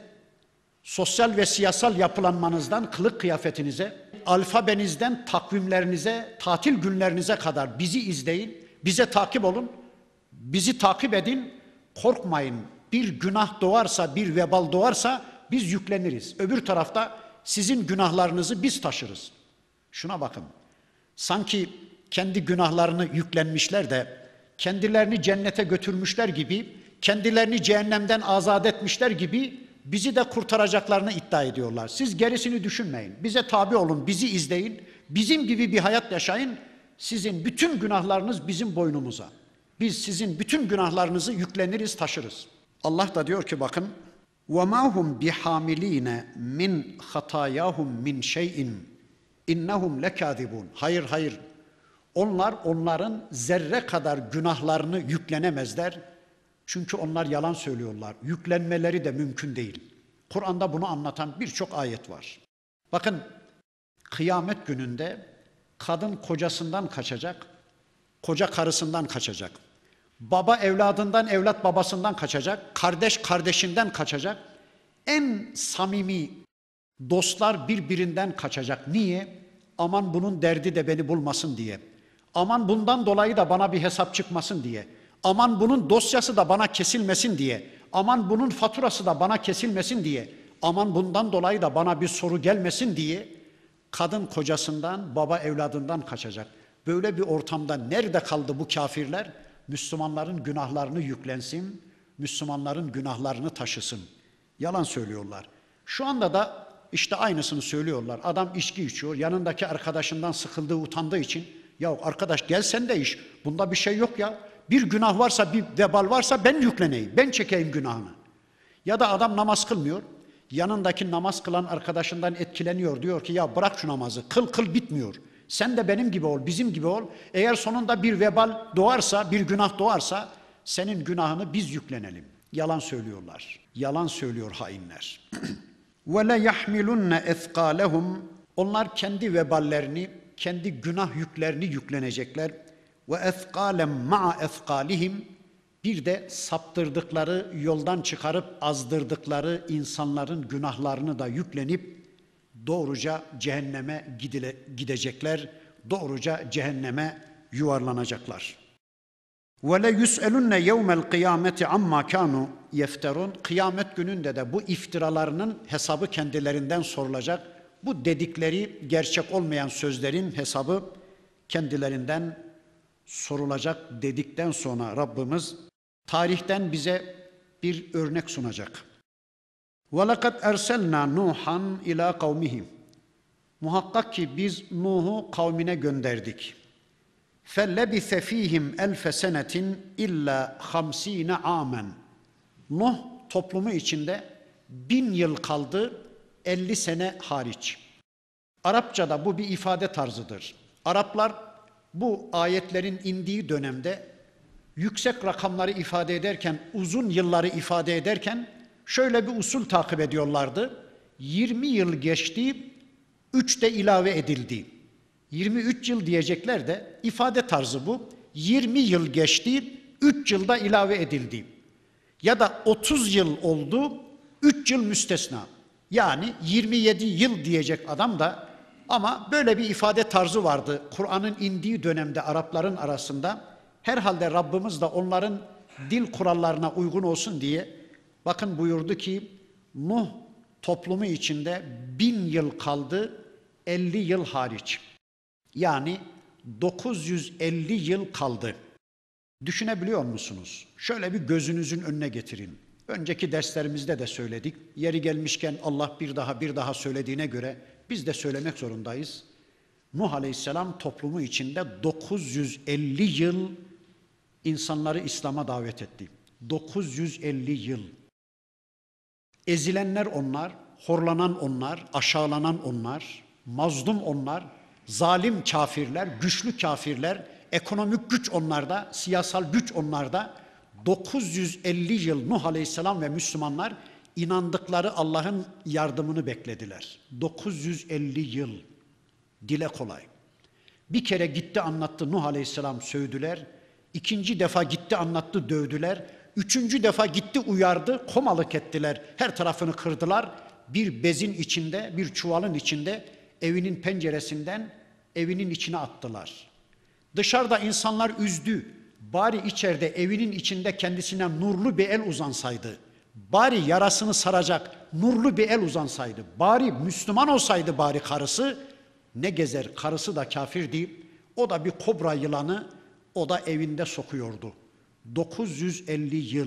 S1: sosyal ve siyasal yapılanmanızdan kılık kıyafetinize, alfabenizden takvimlerinize, tatil günlerinize kadar bizi izleyin, bize takip olun, bizi takip edin, korkmayın. Bir günah doğarsa, bir vebal doğarsa biz yükleniriz. Öbür tarafta sizin günahlarınızı biz taşırız. Şuna bakın, sanki kendi günahlarını yüklenmişler de kendilerini cennete götürmüşler gibi, kendilerini cehennemden azat etmişler gibi bizi de kurtaracaklarını iddia ediyorlar. Siz gerisini düşünmeyin, bize tabi olun, bizi izleyin, bizim gibi bir hayat yaşayın, sizin bütün günahlarınız bizim boynumuza. Biz sizin bütün günahlarınızı yükleniriz, taşırız. Allah da diyor ki bakın, وَمَا هُمْ بِحَامِل۪ينَ مِنْ خَطَايَاهُمْ مِنْ شَيْءٍ اِنَّهُمْ لَكَاذِبُونَ. Hayır hayır, onlar onların zerre kadar günahlarını yüklenemezler. Çünkü onlar yalan söylüyorlar. Yüklenmeleri de mümkün değil. Kur'an'da bunu anlatan birçok ayet var. Bakın, kıyamet gününde kadın kocasından kaçacak, koca karısından kaçacak. Baba evladından, evlat babasından kaçacak, kardeş kardeşinden kaçacak. En samimi dostlar birbirinden kaçacak. Niye? Aman bunun derdi de beni bulmasın diye. Aman bundan dolayı da bana bir hesap çıkmasın diye. Aman bunun dosyası da bana kesilmesin diye. Aman bunun faturası da bana kesilmesin diye. Aman bundan dolayı da bana bir soru gelmesin diye Kadın kocasından, baba evladından kaçacak. Böyle bir ortamda nerede kaldı bu kafirler? Müslümanların günahlarını yüklensin, Müslümanların günahlarını taşısın. Yalan söylüyorlar. Şu anda da işte aynısını söylüyorlar. Adam içki içiyor, yanındaki arkadaşından sıkıldığı, utandığı için, ya arkadaş gel sen de iç, bunda bir şey yok ya. Bir günah varsa, bir vebal varsa ben yükleneyim, ben çekeyim günahını. Ya da adam namaz kılmıyor, yanındaki namaz kılan arkadaşından etkileniyor. Diyor ki ya bırak şu namazı, kıl kıl bitmiyor. Sen de benim gibi ol, bizim gibi ol. Eğer sonunda bir vebal doğarsa, bir günah doğarsa senin günahını biz yüklenelim. Yalan söylüyorlar. Yalan söylüyor hainler. وَلَا يَحْمِلُنَّ اَثْقَالَهُمْ Onlar kendi veballerini, kendi günah yüklerini yüklenecekler. وَاَثْقَالًا مَعَ اَثْقَالِهِمْ Bir de saptırdıkları, yoldan çıkarıp azdırdıkları insanların günahlarını da yüklenip doğruca cehenneme gidile, gidecekler, doğruca cehenneme yuvarlanacaklar. وَلَيُسْأَلُنَّ يَوْمَ الْقِيَامَةِ عَمَّا كَانُوا يَفْتَرُونَ Kıyamet gününde de bu iftiralarının hesabı kendilerinden sorulacak. Bu dedikleri gerçek olmayan sözlerin hesabı kendilerinden sorulacak dedikten sonra Rabbimiz tarihten bize bir örnek sunacak. وَلَقَدْ اَرْسَلْنَا نُوحًا اِلَى قَوْمِهِمْ Muhakkak ki biz Nuh'u kavmine gönderdik. فَلَّبِثَ ف۪يهِمْ اَلْفَ سَنَةٍ اِلَّا خَمْس۪ينَ عَامًا Nuh toplumu içinde bin yıl kaldı, elli sene hariç. Arapçada bu bir ifade tarzıdır. Araplar bu ayetlerin indiği dönemde yüksek rakamları ifade ederken, uzun yılları ifade ederken şöyle bir usul takip ediyorlardı. yirmi yıl geçti, üç de ilave edildi. yirmi üç yıl diyecekler de ifade tarzı bu. yirmi yıl geçti, üç yılda ilave edildi. Ya da otuz yıl oldu, üç yıl müstesna. Yani yirmi yedi yıl diyecek adam da, ama böyle bir ifade tarzı vardı Kur'an'ın indiği dönemde Arapların arasında. Herhalde Rabbimiz de onların dil kurallarına uygun olsun diye bakın buyurdu ki Nuh toplumu içinde bin yıl kaldı, elli yıl hariç. Yani dokuz yüz elli yıl kaldı. Düşünebiliyor musunuz? Şöyle bir gözünüzün önüne getirin. Önceki derslerimizde de söyledik. Yeri gelmişken Allah bir daha bir daha söylediğine göre biz de söylemek zorundayız. Nuh Aleyhisselam toplumu içinde dokuz yüz elli yıl insanları İslam'a davet etti. dokuz yüz elli yıl. Ezilenler onlar, horlanan onlar, aşağılanan onlar, mazlum onlar, zalim kafirler, güçlü kafirler, ekonomik güç onlarda, siyasal güç onlarda. dokuz yüz elli yıl Nuh Aleyhisselam ve Müslümanlar inandıkları Allah'ın yardımını beklediler. dokuz yüz elli yıl. Dile kolay. Bir kere gitti anlattı Nuh Aleyhisselam sövdüler. İkinci defa gitti anlattı dövdüler. Üçüncü defa gitti uyardı, komalık ettiler. Her tarafını kırdılar. Bir bezin içinde, bir çuvalın içinde evinin penceresinden evinin içine attılar. Dışarıda insanlar üzdü. Bari içeride evinin içinde kendisine nurlu bir el uzansaydı. Bari yarasını saracak nurlu bir el uzansaydı. Bari Müslüman olsaydı bari karısı. Ne gezer, karısı da kafirdi. O da bir kobra yılanı, o da evinde sokuyordu. dokuz yüz elli yıl.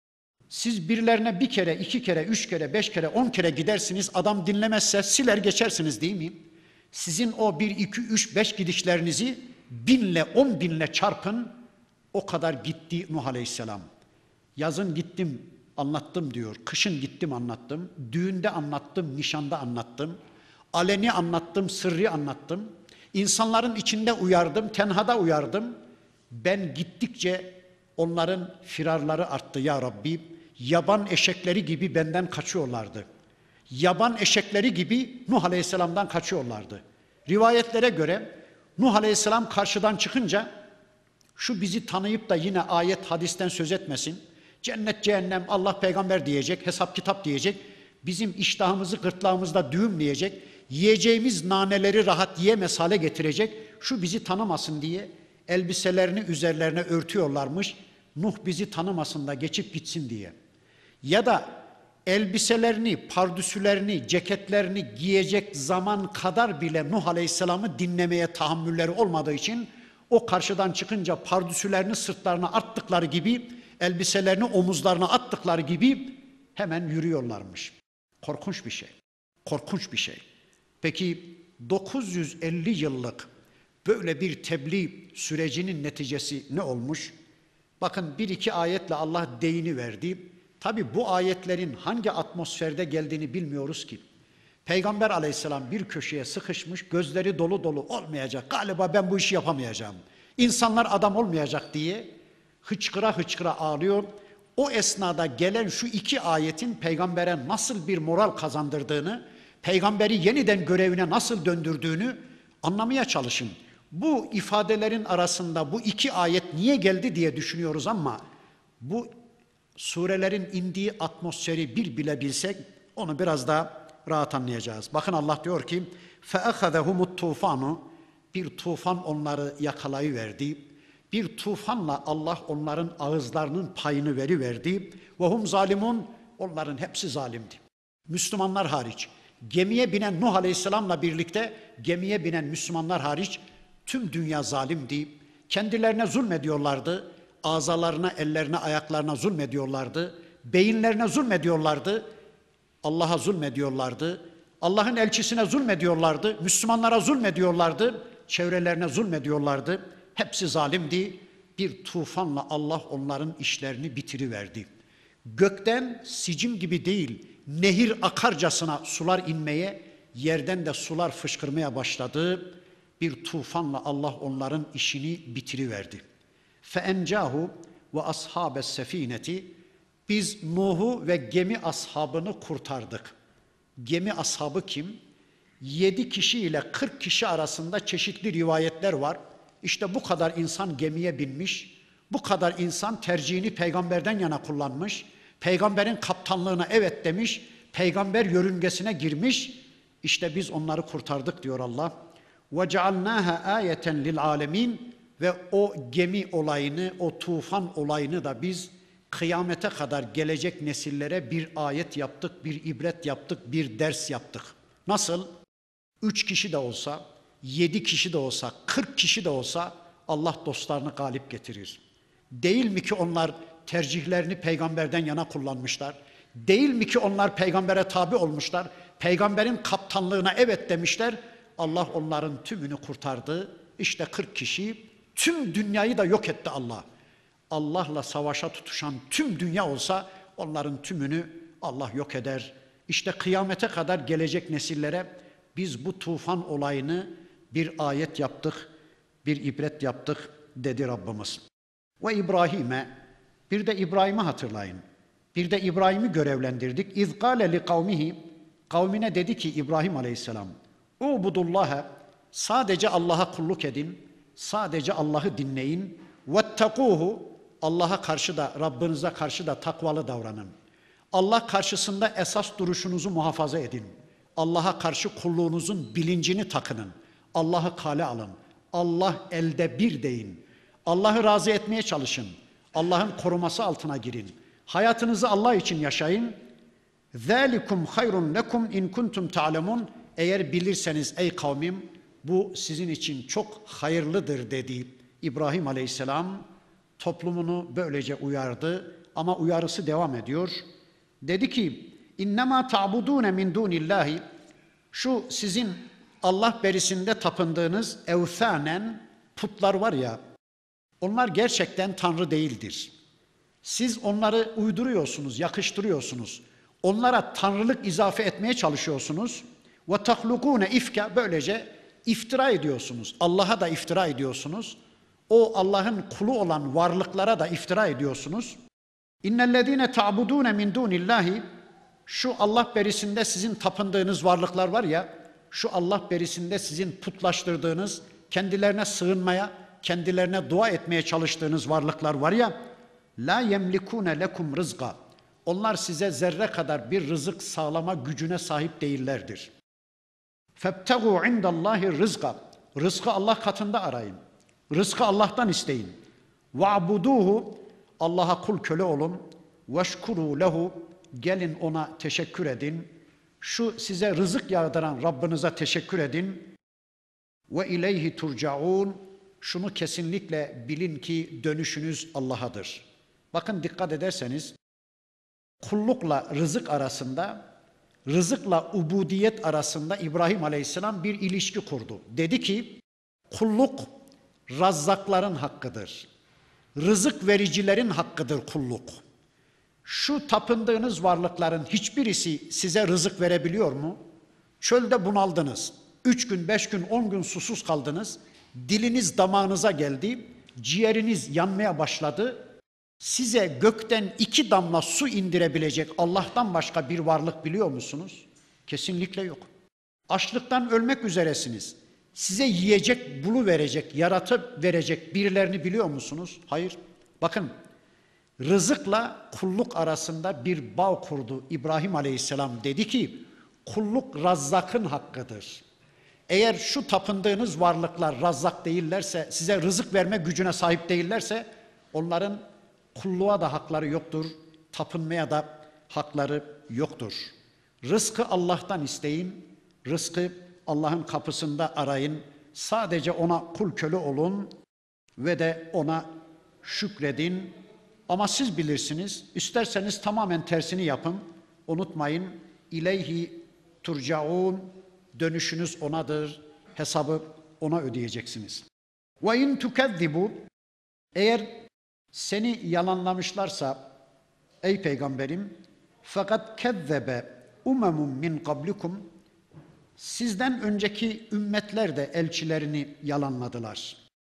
S1: Siz birilerine bir kere, iki kere, üç kere, beş kere, on kere gidersiniz, adam dinlemezse siler geçersiniz değil mi? Sizin o bir, iki, üç, beş gidişlerinizi binle, on binle çarpın, o kadar gitti Nuh Aleyhisselam. Yazın gittim, anlattım diyor, kışın gittim anlattım, düğünde anlattım, nişanda anlattım, aleni anlattım, sırrı anlattım, insanların içinde uyardım, tenhada uyardım. Ben gittikçe onların firarları arttı ya Rabbi. Yaban eşekleri gibi benden kaçıyorlardı. Yaban eşekleri gibi Nuh Aleyhisselam'dan kaçıyorlardı. Rivayetlere göre Nuh Aleyhisselam karşıdan çıkınca şu bizi tanıyıp da yine ayet hadisten söz etmesin. Cennet cehennem Allah peygamber diyecek, hesap kitap diyecek. Bizim iştahımızı gırtlağımızda düğümleyecek. Yiyeceğimiz naneleri rahat yiyemez hale getirecek. Şu bizi tanımasın diye elbiselerini üzerlerine örtüyorlarmış. Nuh bizi tanımasın da geçip gitsin diye. Ya da elbiselerini, pardüsülerini, ceketlerini giyecek zaman kadar bile Nuh Aleyhisselam'ı dinlemeye tahammülleri olmadığı için o karşıdan çıkınca pardüsülerini sırtlarına attıkları gibi, elbiselerini omuzlarına attıkları gibi hemen yürüyorlarmış. Korkunç bir şey. Korkunç bir şey. Peki dokuz yüz elli yıllık böyle bir tebliğ sürecinin neticesi ne olmuş? Bakın bir iki ayetle Allah deyini verdi. Tabi bu ayetlerin hangi atmosferde geldiğini bilmiyoruz ki. Peygamber aleyhisselam bir köşeye sıkışmış, gözleri dolu dolu olmayacak, galiba ben bu işi yapamayacağım, İnsanlar adam olmayacak diye hıçkıra hıçkıra ağlıyor. O esnada gelen şu iki ayetin peygambere nasıl bir moral kazandırdığını, peygamberi yeniden görevine nasıl döndürdüğünü anlamaya çalışın. Bu ifadelerin arasında bu iki ayet niye geldi diye düşünüyoruz ama bu surelerin indiği atmosferi bir bile bilsek onu biraz daha rahat anlayacağız. Bakın Allah diyor ki فَأَخَذَهُمُ الطُّوفَانُ Bir tufan onları yakalayıverdi. Bir tufanla Allah onların ağızlarının payını veriverdi. وَهُمْ zalimun Onların hepsi zalimdi. Müslümanlar hariç. Gemiye binen Nuh Aleyhisselam'la birlikte gemiye binen Müslümanlar hariç tüm dünya zalimdi. Kendilerine zulmediyorlardı. Azalarına, ellerine, ayaklarına zulmediyorlardı. Beyinlerine zulmediyorlardı. Allah'a zulmediyorlardı. Allah'ın elçisine zulmediyorlardı. Müslümanlara zulmediyorlardı. Çevrelerine zulmediyorlardı. Hepsi zalimdi. Bir tufanla Allah onların işlerini bitiriverdi. Gökten sicim gibi değil, nehir akarcasına sular inmeye, yerden de sular fışkırmaya başladı. Bir tufanla Allah onların işini bitiriverdi. فَاَنْجَاهُ وَأَصْحَابَ السَّف۪ينَةِ Biz Nuh'u ve gemi ashabını kurtardık. Gemi ashabı kim? Yedi kişi ile kırk kişi arasında çeşitli rivayetler var. İşte bu kadar insan gemiye binmiş, bu kadar insan tercihini peygamberden yana kullanmış, peygamberin kaptanlığına evet demiş, peygamber yörüngesine girmiş. İşte biz onları kurtardık diyor Allah. وَجَعَلْنَاهَا آيَةً لِلْعَالَمِينَ Ve o gemi olayını, o tufan olayını da biz kıyamete kadar gelecek nesillere bir ayet yaptık, bir ibret yaptık, bir ders yaptık. Nasıl? Üç kişi de olsa, yedi kişi de olsa, kırk kişi de olsa Allah dostlarını galip getirir. Değil mi ki onlar tercihlerini peygamberden yana kullanmışlar? Değil mi ki onlar peygambere tabi olmuşlar? Peygamberin kaptanlığına evet demişler. Allah onların tümünü kurtardı. İşte kırk kişi, tüm dünyayı da yok etti Allah. Allah'la savaşa tutuşan tüm dünya olsa onların tümünü Allah yok eder. İşte kıyamete kadar gelecek nesillere biz bu tufan olayını bir ayet yaptık, bir ibret yaptık dedi Rabbimiz. Ve İbrahim'e, bir de İbrahim'i hatırlayın. Bir de İbrahim'i görevlendirdik. İz kâle li kavmihi, kavmine dedi ki İbrahim Aleyhisselam, Ubudullâhe, sadece Allah'a kulluk edin, sadece Allah'ı dinleyin. Vettekûhu, Allah'a karşı da, Rabbinize karşı da takvalı davranın. Allah karşısında esas duruşunuzu muhafaza edin. Allah'a karşı kulluğunuzun bilincini takının. Allah'ı kale alın. Allah elde bir deyin. Allah'ı razı etmeye çalışın. Allah'ın koruması altına girin. Hayatınızı Allah için yaşayın. ذَٰلِكُمْ خَيْرٌ لَكُمْ اِنْ كُنْتُمْ تَعْلَمُونَ Eğer bilirseniz ey kavmim, bu sizin için çok hayırlıdır dedi. İbrahim Aleyhisselam toplumunu böylece uyardı ama uyarısı devam ediyor. Dedi ki, اِنَّمَا تَعْبُدُونَ مِنْ دُونِ اللّٰهِ Şu sizin Allah berisinde tapındığınız evthanen putlar var ya, onlar gerçekten Tanrı değildir. Siz onları uyduruyorsunuz, yakıştırıyorsunuz. Onlara tanrılık izafe etmeye çalışıyorsunuz. وَتَخْلُقُونَ ifka Böylece iftira ediyorsunuz. Allah'a da iftira ediyorsunuz. O Allah'ın kulu olan varlıklara da iftira ediyorsunuz. İnnellezîne ta'budûne min dûnillâhi Şu Allah berisinde sizin tapındığınız varlıklar var ya, şu Allah berisinde sizin putlaştırdığınız, kendilerine sığınmaya, kendilerine dua etmeye çalıştığınız varlıklar var ya, la yemlikûne lekum rızqa Onlar size zerre kadar bir rızık sağlama gücüne sahip değillerdir. Febtegû indallâhi rızqa Rızkı Allah katında arayın. Rızkı Allah'tan isteyin. Va'buduhu Allah'a kul köle olun. Veşkuru lehu gelin ona teşekkür edin. Şu size rızık yağdıran Rabbinize teşekkür edin. Ve ileyhi turcaun. Şunu kesinlikle bilin ki dönüşünüz Allah'adır. Bakın dikkat ederseniz kullukla rızık arasında, rızıkla ubudiyet arasında İbrahim Aleyhisselam bir ilişki kurdu. Dedi ki kulluk razzakların hakkıdır. Rızık vericilerin hakkıdır kulluk. Şu tapındığınız varlıkların hiçbirisi size rızık verebiliyor mu? Çölde bunaldınız. Üç gün, beş gün, on gün susuz kaldınız. Diliniz damağınıza geldi. Ciğeriniz yanmaya başladı. Size gökten iki damla su indirebilecek Allah'tan başka bir varlık biliyor musunuz? Kesinlikle yok. Açlıktan ölmek üzeresiniz. Size yiyecek buluverecek, yaratıp verecek birilerini biliyor musunuz? Hayır. Bakın, rızıkla kulluk arasında bir bağ kurdu İbrahim Aleyhisselam. Dedi ki, kulluk Razzak'ın hakkıdır. Eğer şu tapındığınız varlıklar Razzak değillerse, size rızık verme gücüne sahip değillerse, onların kulluğa da hakları yoktur, tapınmaya da hakları yoktur. Rızkı Allah'tan isteyin, rızkı Allah'ın kapısında arayın, sadece ona kul köle olun ve de ona şükredin. Ama siz bilirsiniz, isterseniz tamamen tersini yapın. Unutmayın, ileyhi turcaun, dönüşünüz onadır, hesabı ona ödeyeceksiniz. Ve in tukezzibu, eğer seni yalanlamışlarsa ey peygamberim, fakat kezzebe umemun min kablikum, sizden önceki ümmetler de elçilerini yalanladılar.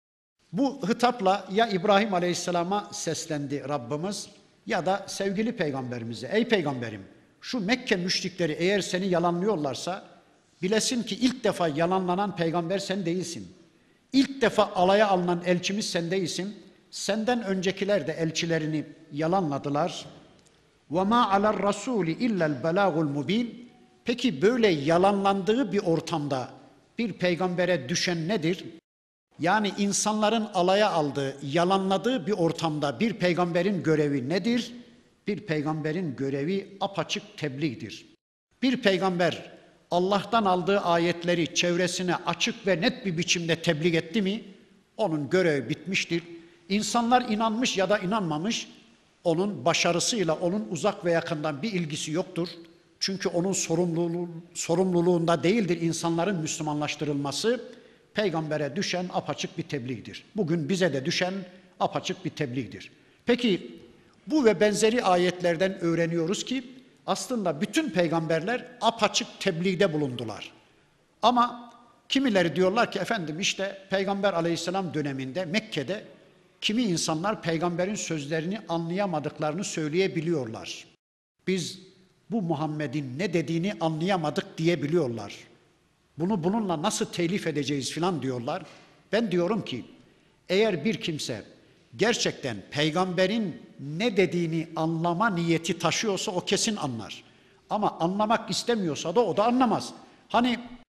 S1: Bu hitapla ya İbrahim Aleyhisselam'a seslendi Rabbimiz ya da sevgili peygamberimize. Ey peygamberim, şu Mekke müşrikleri eğer seni yalanlıyorlarsa bilesin ki ilk defa yalanlanan peygamber sen değilsin. İlk defa alaya alınan elçimiz sen değilsin. Senden öncekiler de elçilerini yalanladılar. وَمَا عَلَى الرَّسُولِ اِلَّا الْبَلَاغُ الْمُب۪ينَ. Peki böyle yalanlandığı bir ortamda bir peygambere düşen nedir? Yani insanların alaya aldığı, yalanladığı bir ortamda bir peygamberin görevi nedir? Bir peygamberin görevi apaçık tebliğdir. Bir peygamber Allah'tan aldığı ayetleri çevresine açık ve net bir biçimde tebliğ etti mi, onun görevi bitmiştir. İnsanlar inanmış ya da inanmamış, onun başarısıyla onun uzak ve yakından bir ilgisi yoktur. Çünkü onun sorumluluğu, sorumluluğunda değildir insanların Müslümanlaştırılması. Peygambere düşen apaçık bir tebliğdir. Bugün bize de düşen apaçık bir tebliğdir. Peki bu ve benzeri ayetlerden öğreniyoruz ki aslında bütün peygamberler apaçık tebliğde bulundular. Ama kimileri diyorlar ki efendim işte Peygamber Aleyhisselam döneminde Mekke'de kimi insanlar peygamberin sözlerini anlayamadıklarını söyleyebiliyorlar. Biz bu Muhammed'in ne dediğini anlayamadık diyebiliyorlar. Bunu bununla nasıl telif edeceğiz filan diyorlar. Ben diyorum ki eğer bir kimse gerçekten peygamberin ne dediğini anlama niyeti taşıyorsa o kesin anlar. Ama anlamak istemiyorsa da o da anlamaz. Hani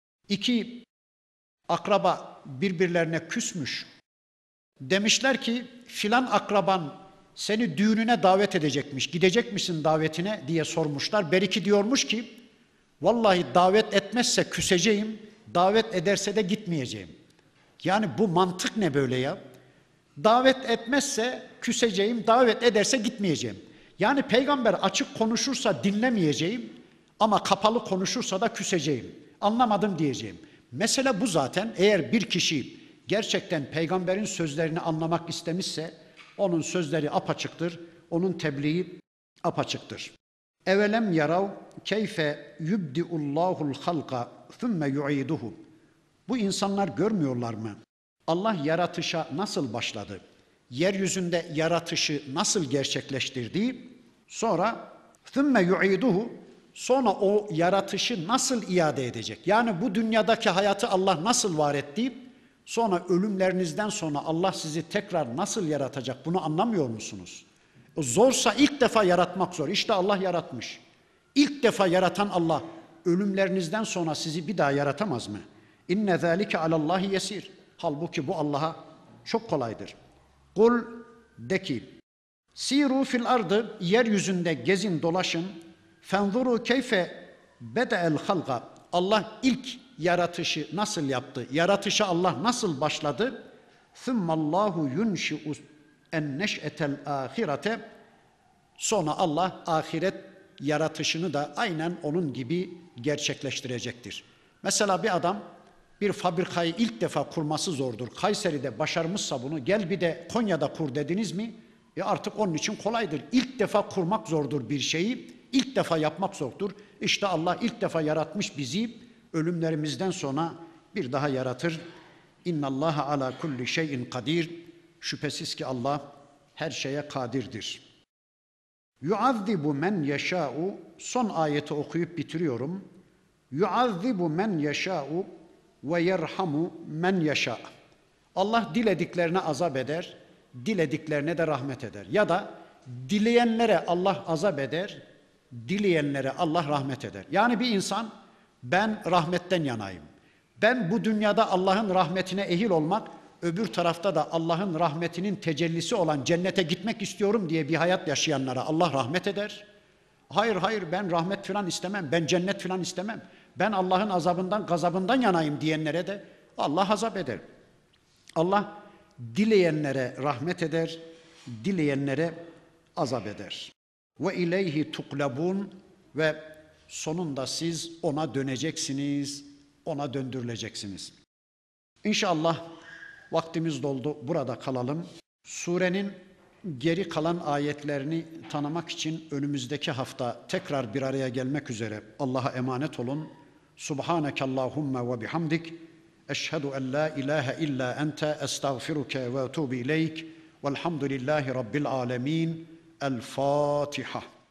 S1: iki akraba birbirlerine küsmüş. Demişler ki filan akraban seni düğününe davet edecekmiş. Gidecek misin davetine diye sormuşlar. Beriki diyormuş ki vallahi davet etmezse küseceğim, davet ederse de gitmeyeceğim. Yani bu mantık ne böyle ya? Davet etmezse küseceğim, davet ederse gitmeyeceğim. Yani peygamber açık konuşursa dinlemeyeceğim ama kapalı konuşursa da küseceğim. Anlamadım diyeceğim. Mesele bu zaten. Eğer bir kişi gerçekten peygamberin sözlerini anlamak istemişse onun sözleri apaçıktır, onun tebliği apaçıktır. Evelem yarav keyfe yubdiullahul halqa thumme yu'iduhu. Bu insanlar görmüyorlar mı? Allah yaratışa nasıl başladı? Yeryüzünde yaratışı nasıl gerçekleştirdi? Sonra thumme yu'iduhu, sonra o yaratışı nasıl iade edecek? Yani bu dünyadaki hayatı Allah nasıl var etti? Sonra ölümlerinizden sonra Allah sizi tekrar nasıl yaratacak? Bunu anlamıyor musunuz? Zorsa ilk defa yaratmak zor. İşte Allah yaratmış. İlk defa yaratan Allah ölümlerinizden sonra sizi bir daha yaratamaz mı? İnne zâlike alallahi yesir. Halbuki bu Allah'a çok kolaydır. Kul de ki Siru fil ardı, yeryüzünde gezin dolaşın. Fenzuru keyfe bede'el halga. Allah ilk yaratışı nasıl yaptı? Yaratışı Allah nasıl başladı? Thummallahu yunşi'u en neş'etel ahirete. Sonra Allah ahiret yaratışını da aynen onun gibi gerçekleştirecektir. Mesela bir adam bir fabrikayı ilk defa kurması zordur. Kayseri'de başarmışsa bunu, gel bir de Konya'da kur dediniz mi? E artık onun için kolaydır. İlk defa kurmak zordur bir şeyi, ilk defa yapmak zordur. İşte Allah ilk defa yaratmış bizi, ölümlerimizden sonra bir daha yaratır. İnnallaha ala kulli şeyin kadir. Şüphesiz ki Allah her şeye kadirdir. Yuazzibu men yeşâ'u. Son ayeti okuyup bitiriyorum. Yuazzibu men yeşâ'u ve yerhamu men yeşâ. Allah dilediklerine azap eder, dilediklerine de rahmet eder. Ya da dileyenlere Allah azap eder, dileyenlere Allah rahmet eder. Yani bir insan, ben rahmetten yanayım. Ben bu dünyada Allah'ın rahmetine ehil olmak, öbür tarafta da Allah'ın rahmetinin tecellisi olan cennete gitmek istiyorum diye bir hayat yaşayanlara Allah rahmet eder. Hayır hayır, ben rahmet filan istemem, ben cennet filan istemem, ben Allah'ın azabından, gazabından yanayım diyenlere de Allah azap eder. Allah dileyenlere rahmet eder, dileyenlere azap eder. Ve ileyhi tuklabun. Ve sonunda siz ona döneceksiniz, ona döndürüleceksiniz. İnşallah vaktimiz doldu, burada kalalım. Surenin geri kalan ayetlerini tanımak için önümüzdeki hafta tekrar bir araya gelmek üzere Allah'a emanet olun. Subhaneke Allahumma ve bihamdik. Eşhedü en la ilahe illa ente estağfiruke ve etûbü ileyk. Velhamdülillahi Rabbil alemin. El Fatiha.